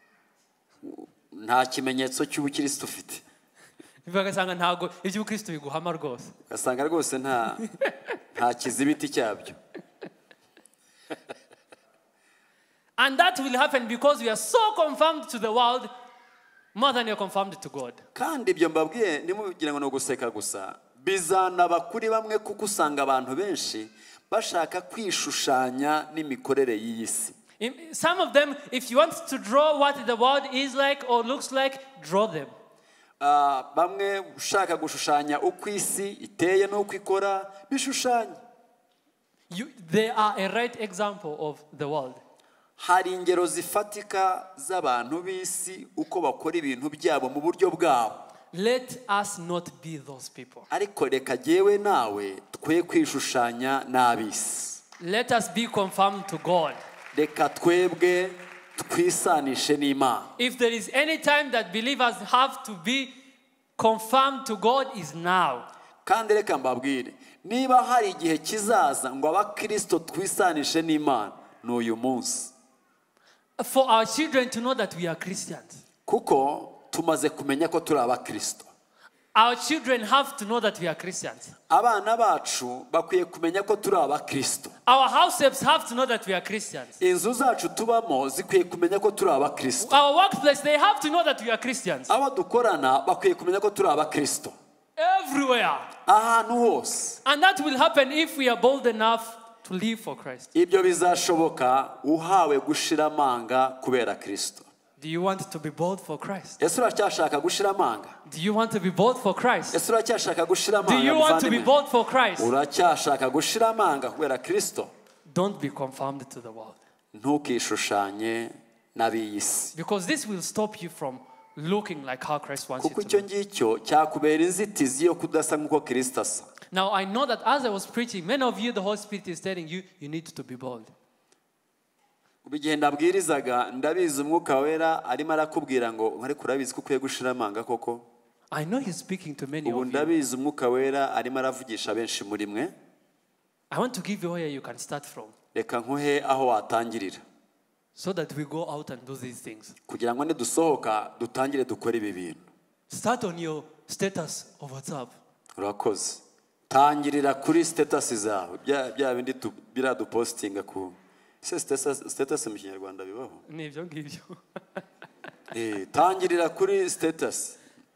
nta kimenyetso cy'ubukristo ufite? Bagasanga ntago iby'ubukristo biguhama rwose. Ugasanga rwose nta nta kizibiti cyabyo. And that will happen because we are so conformed to the world more than you're conformed to God. Kandi ibyo mbabwiye nimugira ngo no guseka gusa bizanaba kuri bamwe kuko usanga abantu benshi bashaka kwishushanya n'imikorere y'isi. In- Some of them, if you want to draw what the world is like or looks like, draw them. ah, bamwe ushaka gushushanya uko isi iteye n'uko ikora bishushanya. You, they are a right example of the world. Hari ingero zifatika z'abantu b'isi uko bakora ibintu byabo mu buryo bwabo. Let us not be those people. Ariko reka jyewe nawe twe kwishushanya n'ab'isi. Let us be conformed to God. Reka twebwe twisanishe n'Imana. If there is any time that believers have to be conformed to God, is now. Kandi reka mbabwire, niba hari igihe kizaza ngo abakristo twisanishe n'Imana, ni uyu munsi. For our children to know that we are Christians. Kuko tumaze kumenya ko turi abakristo. Our children have to know that we are Christians. Abana bacu bakwiye kumenya ko turi abakristo. Our households have to know that we are Christians. Inzu zacu tubamo zikwiye kumenya ko turi abakristo. Our workplace, they have to know that we are Christians. Abo dukorana bakwiye kumenya ko turi abakristo. Everywhere. Ahantu hose. And that will happen if we are bold enough to live for Christ. Ibyo bizashoboka uhawe gushira amanga kubera Kristo. Do you want to be bold for Christ? Ese uracyashaka gushira amanga? Do you want to be bold for Christ? Ese uracyashaka gushira Do amanga? you want to be muvandimwe? bold for Christ? Uracyashaka gushira amanga kubera Kristo? Don't be conformed to the world. Ntukishushanye n'ab'iyisi. Because this will stop you from looking like how Christ wants you Kuko to icyo look. ngicyo cyakubera inzitizi yo kudasa nk'uko Kristo asa. Now, I know that as I was preaching, many of you, the Holy Spirit is telling you, you need to be bold. Igihe ndabwirizaga ndabizi umwuka wera arimo arakubwira ngo ariko urabizi ko ukwiye gushira amanga koko. I know He's speaking to many Ubu of you. ndabizi umwuka wera arimo aravugisha benshi muri mwe. I want to give you where you can start from Reka nkuhe aho watangirira so that we go out and do these things. kugira ngo nidusohoka dutangire dukore ibi bintu. Start on your status of WhatsApp. Urakoze. Tangirira kuri status zawe bya bya bindi tu- biradupostinga ku se status status mu Kinyarwanda bibaho. Nibyo ngibyo. Eh, tangirira kuri status.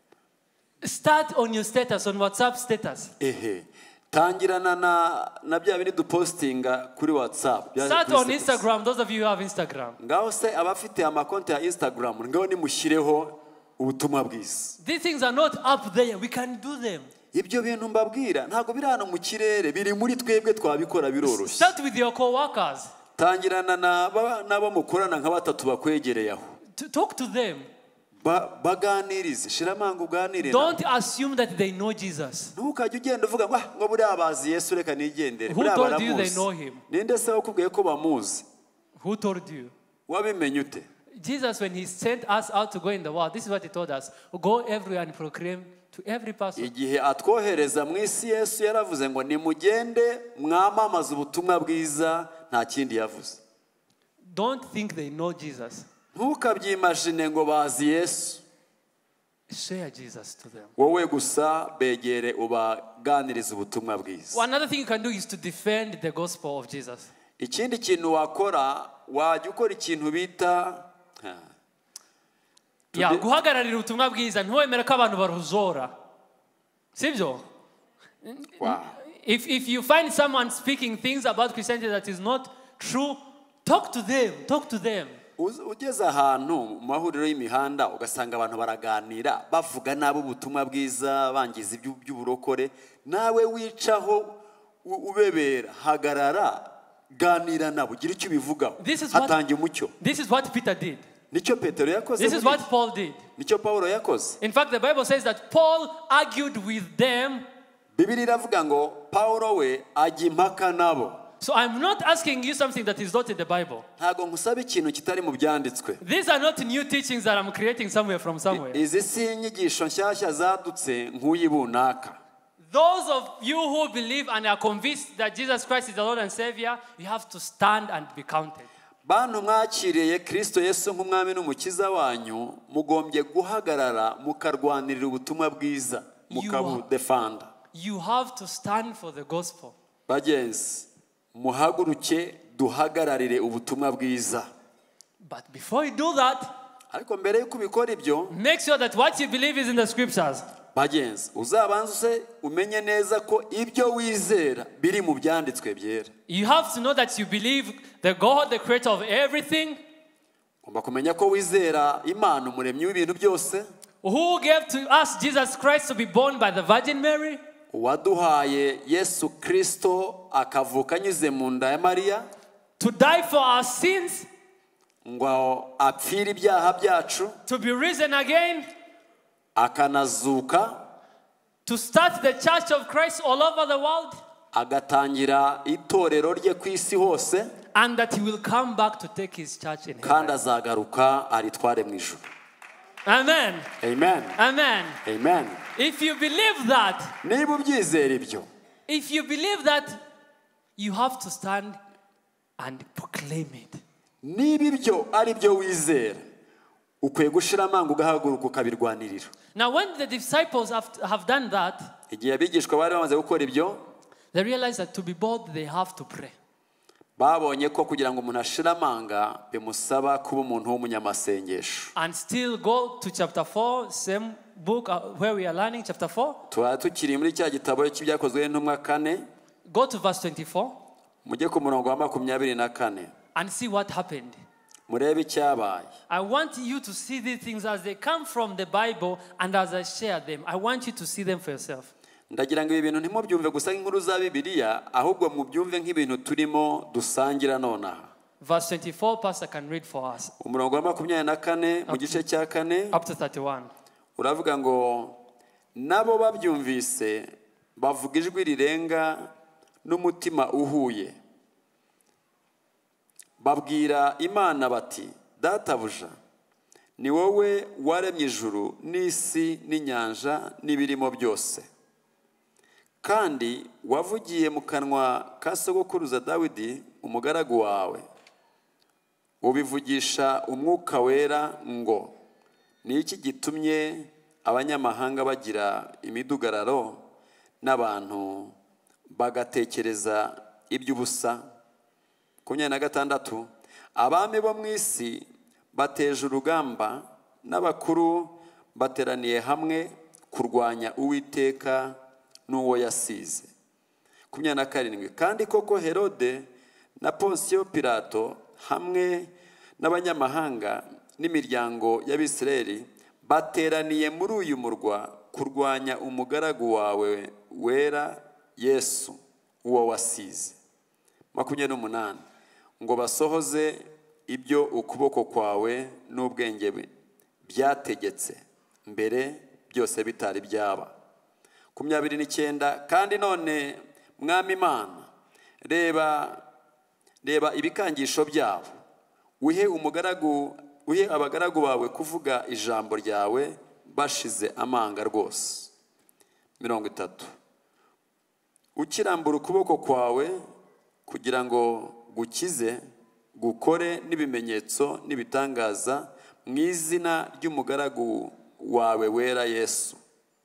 Start on your status, on WhatsApp status. Ehe. Tangirana na na bya bindi dupostinga kuri WhatsApp. bya- Start kuri on status. Instagram, those of you who have Instagram. Ngaho se abafite amakonti ya Instagram ngaho nimushyireho ubutumwa bwiza. These things are not up there. We can do them. Ibyo bintu mbabwira ntago biri hano mu kirere biri muri twebwe twabikora biroroshye. Start with your co-workers. Tangirana na ba- n'abo mukorana nka batatu bakwegereye aho. To talk to them. Ba- baganirize shiramanga uganire nabo. Don't assume that they know Jesus. Ntukajye ugenda uvuga ngo "Ah, ngo buriya bazi Yesu reka nigendere." Who Buriya told you they baramuzi. know him? Ninde se wakubwiye ko bamuzi? Who told you? Wabimenye ute? Jesus, when He sent us out to go in the world, this is what He told us. Go everywhere and proclaim to every person. Igihe atwohereza mu isi Yesu yaravuze ngo nimugende mwamamaze ubutumwa bwiza nta kindi yavuze. Don't think they know Jesus. Ntukabyimagine ngo bazi Yesu. Share Jesus to them. Wowe gusa begere ubaganiriza ubutumwa bwiza. Another thing you can do is to defend the gospel of Jesus. Ikindi kintu wakora wajya ukora ikintu bita ha, Yeah, Today- guhagararira ubutumwa bwiza ntiwemere ko abantu baruzora. Sibyo? wow. If, if you find someone speaking things about Christianity that is not true, talk to them. Talk to them. Uz- ugeze ahantu mu mahuriro y'imihanda ugasanga abantu baraganira bavuga nabo ubutumwa bwiza bangiza ibyu- by'uburokore nawe wicaho u- ubebera hagarara ganira nabo gira icyo ubivugaho This is what- hatangiye umucyo. This is what Peter did. Nicyo Petero yakoze This is muri what iki. Paul did. Nicyo Pawulo yakoze. In fact, the Bible says that Paul argued with them. Bibiri iravuga ngo Pawulo we ajya impaka nabo. So I'm not asking you something that is not in the Bible. Ntago nkusaba ikintu kitari mu byanditswe. These are not new teachings that I'm creating somewhere from somewhere. Izi si inyigisho nshyashya zadutse nk'uyi bunaka. Those of you who believe and are convinced that Jesus Christ is the Lord and Savior, you have to stand and be counted. Bantu mwakiriye Kristo Yesu nk'umwami n'umukiza wanyu mugombye guhagarara mukarwanirira ubutumwa bwiza mukabudefanda. You have to stand for the gospel. Bagenzi muhaguruke duhagararire ubutumwa bwiza. But before you do that, Ariko mbere yuko ubikora ibyo make sure that what you believe is in the scriptures. bagenzi uzabanze umenye neza ko ibyo wizera biri mu byanditswe byera. You have to know that you believe the God, the creator of everything. Ugomba kumenya ko wizera Imana umuremyi w'ibintu byose. Who gave to us Jesus Christ to be born by the Virgin Mary? waduhaye Yesu Kristo akavuka anyuze mu nda ya Mariya To die for our sins? ngo apfire ibyaha byacu To be risen again? akanazuka To start the church of Christ all over the world? agatangira itorero rye ku isi hose And that he will come back to take his church in kandi heaven. azagaruka aritware mu ijuru. Amen. Amen. Amen. Amen. If you believe that, Niba ubyizera ibyo, if you believe that, you have to stand and proclaim it. niba ibyo ari byo wizera, ukwiye gushira amanga ugahaguruka ukabirwanirira. Now when the disciples have, have done that, Igihe abigishwa bari bamaze gukora ibyo, they realize that to be bold, they have to pray. babonye ko kugira ngo umuntu ashire amanga bimusaba kuba umuntu w'umunyamasengesho. And still go to chapter four, same book uh, where we are learning, chapter four. Tuba tukiri muri cya gitabo cy'ibyakozwe n'intumwa kane, Go to verse twenty-four mujye ku murongo wa makumyabiri na kane. and see what happened. Murebe icyabaye. I want you to see these things as they come from the Bible and as I share them. I want you to see them for yourself. Ndagira ngo ibi bintu ntimubyumve gusa nk'inkuru za Bibiliya, ahubwo mubyumve nk'ibintu turimo dusangira nonaha. Verse twenty-four, Pastor can read for us. Umurongo wa makumyabiri na kane mu gice cya kane Up to thirty-one. uravuga ngo nabo babyumvise bavuga ijwi rirenga n'umutima uhuye, babwira Imana bati, databuja ni wowe waremye ijuru n'isi n'inyanja n'ibirimo byose, kandi wavugiye mu kanwa ka sogokuruza Dawidi umugaragu wawe, ubivugisha umwuka wera ngo, ni iki gitumye abanyamahanga bagira imidugararo n'abantu bagatekereza iby'ubusa? makumyabiri na gatandatu, abami bo mu isi bateje urugamba n'abakuru bateraniye hamwe kurwanya Uwiteka n'uwo yasize. makumyabiri na karindwi, kandi koko Herode na Ponsiyo Pilato hamwe n'abanyamahanga n'imiryango y'Abisirayeli bateraniye muri uyu murwa kurwanya umugaragu wawe wera Yesu uwo wasize. makumyabiri n'umunani, ngo basohoze ibyo ukuboko kwawe n'ubwenge byategetse mbere byose bitari byaba. makumyabiri n'icyenda, kandi none mwami Imana, reba reba ibikangisho byabo, uhe umugaragu uhe abagaragu bawe kuvuga ijambo ryawe bashize amanga rwose. mirongo itatu, ukirambura ukuboko kwawe kugira ngo gukize, gukore n'ibimenyetso n'ibitangaza mu izina ry'umugaragu wawe wera Yesu.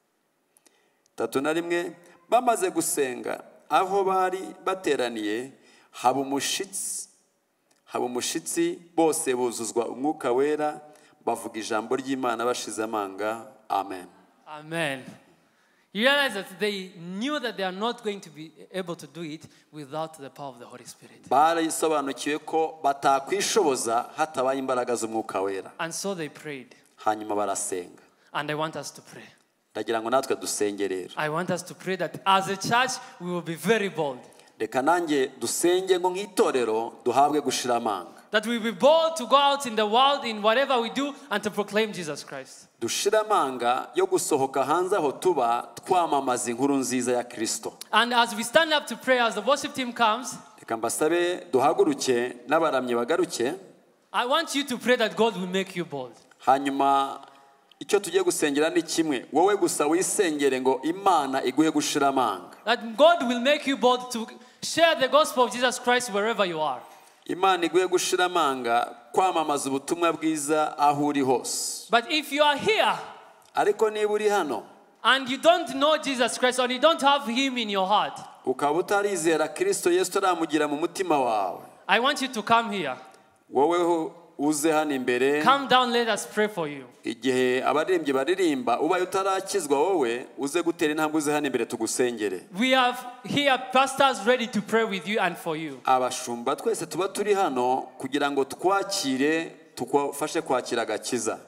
tatu na rimwe, bamaze gusenga aho bari bateraniye, haba umushitsi haba umushitsi bose buzuzwa umwuka wera, bavuga ijambo ry'Imana bashize amanga. Amen. Amen. You realize that they knew that they are not going to be able to do it without the power of the Holy Spirit. Barasobanukiwe ko batakwishoboza hatabaye imbaraga z'umwuka wera. And so they prayed. Hanyuma barasenga. And I want us to pray. Ndagira ngo natwe dusenge rero. I want us to pray that as a church we will be very bold. Reka nanjye dusenge ngo nk'itorero duhabwe gushira amanga. That we will be bold to go out in the world in whatever we do and to proclaim Jesus Christ. Dushira amanga yo gusohoka hanze aho tuba twamamaza inkuru nziza ya Kristo. And as we stand up to pray, as the worship team comes, Reka mbasabe duhaguruke n'abaramyi bagaruke. I want you to pray that God will make you bold. Hanyuma icyo tugiye gusengera ni kimwe, wowe gusa wisengere ngo Imana iguhe gushira amanga. That God will make you bold to share the gospel of Jesus Christ wherever you are. Imana iguhe gushira amanga kwamamaza ubutumwa bwiza aho uri hose. But if you are here Ariko niba uri hano and you don't know Jesus Christ or you don't have him in your heart, ukaba utarizera Kristo Yesu taramugira mu mutima wawe, I want you to come here. wowe uze hano imbere. Come down, let us pray for you. Igihe abaririmbyi baririmba ubaye utarakizwa, wowe uze gutera intambwe uze hano imbere tugusengere. We have here pastors ready to pray with you and for you. Abashumba twese tuba turi hano kugira ngo twakire tukufashe kwakira agakiza.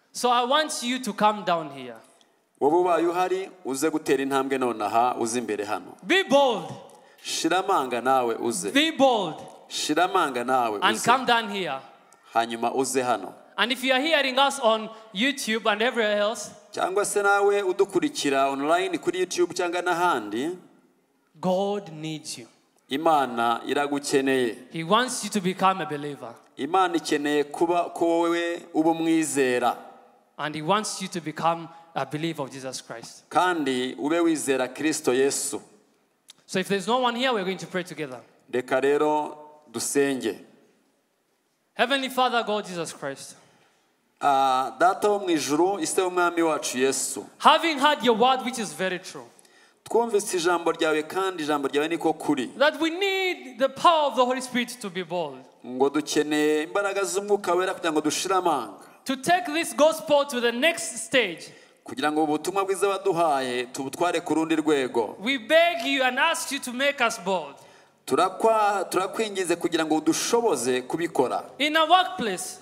So I want you to come down here. wowe ubaye uhari uze gutera intambwe nonaha uze imbere hano. Be bold. Shiramanga nawe uze. Be bold. Shiramanga nawe uze. And come down here. Hanyuma uze hano. And if you are hearing us on YouTube and everywhere else, cyangwa se nawe udukurikira online kuri YouTube cyangwa n'ahandi, God needs you. Imana iragukeneye. He wants you to become a believer. Imana ikeneye kuba ko wowe uba umwizera. And He wants you to become a believer of Jesus Christ. Kandi ube wizera Kristo Yesu. So if there's no one here, we're going to pray together. Reka rero dusenge. Heavenly Father, God Jesus Christ. Ah, data wo mu ijuru, ise w'umwami wacu Yesu. Having heard your word, which is very true, Twumvise ijambo ryawe kandi ijambo ryawe niko kuri. that we need the power of the Holy Spirit to be bold, Ngo dukeneye imbaraga z'umwuka wera kugira ngo dushire amanga. to take this gospel to the next stage. Kugira ngo ubutumwa bwiza waduhaye tubutware ku rundi rwego. We beg you and ask you to make us bold. Turakwa turakwingize kugira ngo udushoboze kubikora. In our workplace,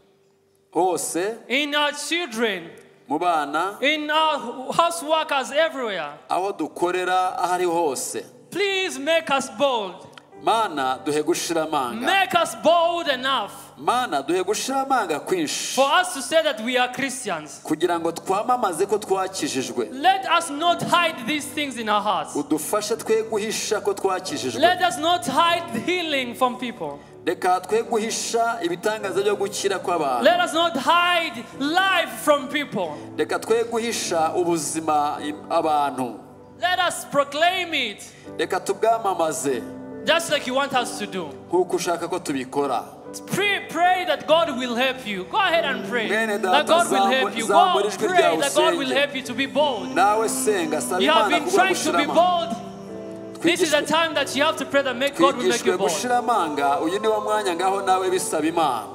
Hose in our children, mu bana, in our house workers everywhere. aho dukorera ahari hose. Please make us bold. Mana duhe gushira amanga. Make us bold enough Mana duhe gushira amanga kwinshi. for us to say that we are Christians. Kugira ngo twamamaze ko twakijijwe. Let us not hide these things in our hearts. Udufashe twe guhisha ko twakijijwe. Let us not hide healing from people. Reka twe guhisha ibitangaza byo gukira kw'abantu. Let us not hide life from people. Reka twe guhisha ubuzima abantu. Let us proclaim it Reka tubwamamaze just like you want us to do. nk'uko ushaka ko tubikora. Pray, pray that God will help you. Go ahead and pray Mwene that data, God will zamu- help you. Go zamura ijwi pray ryawe that God will usenge. help you to be bold. Nawe senga saba You have Imana been kuba trying to gushira be amanga. bold. This is the time that you have to pray that make God will make Twigishwe you bold. gushira amanga, uyu ni wo mwanya ngaho nawe bisaba Imana.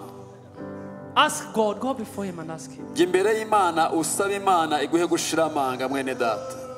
Ask God. Go before Him and ask Him. Jya imbere y'Imana usaba Imana iguhe gushira amanga mwene data.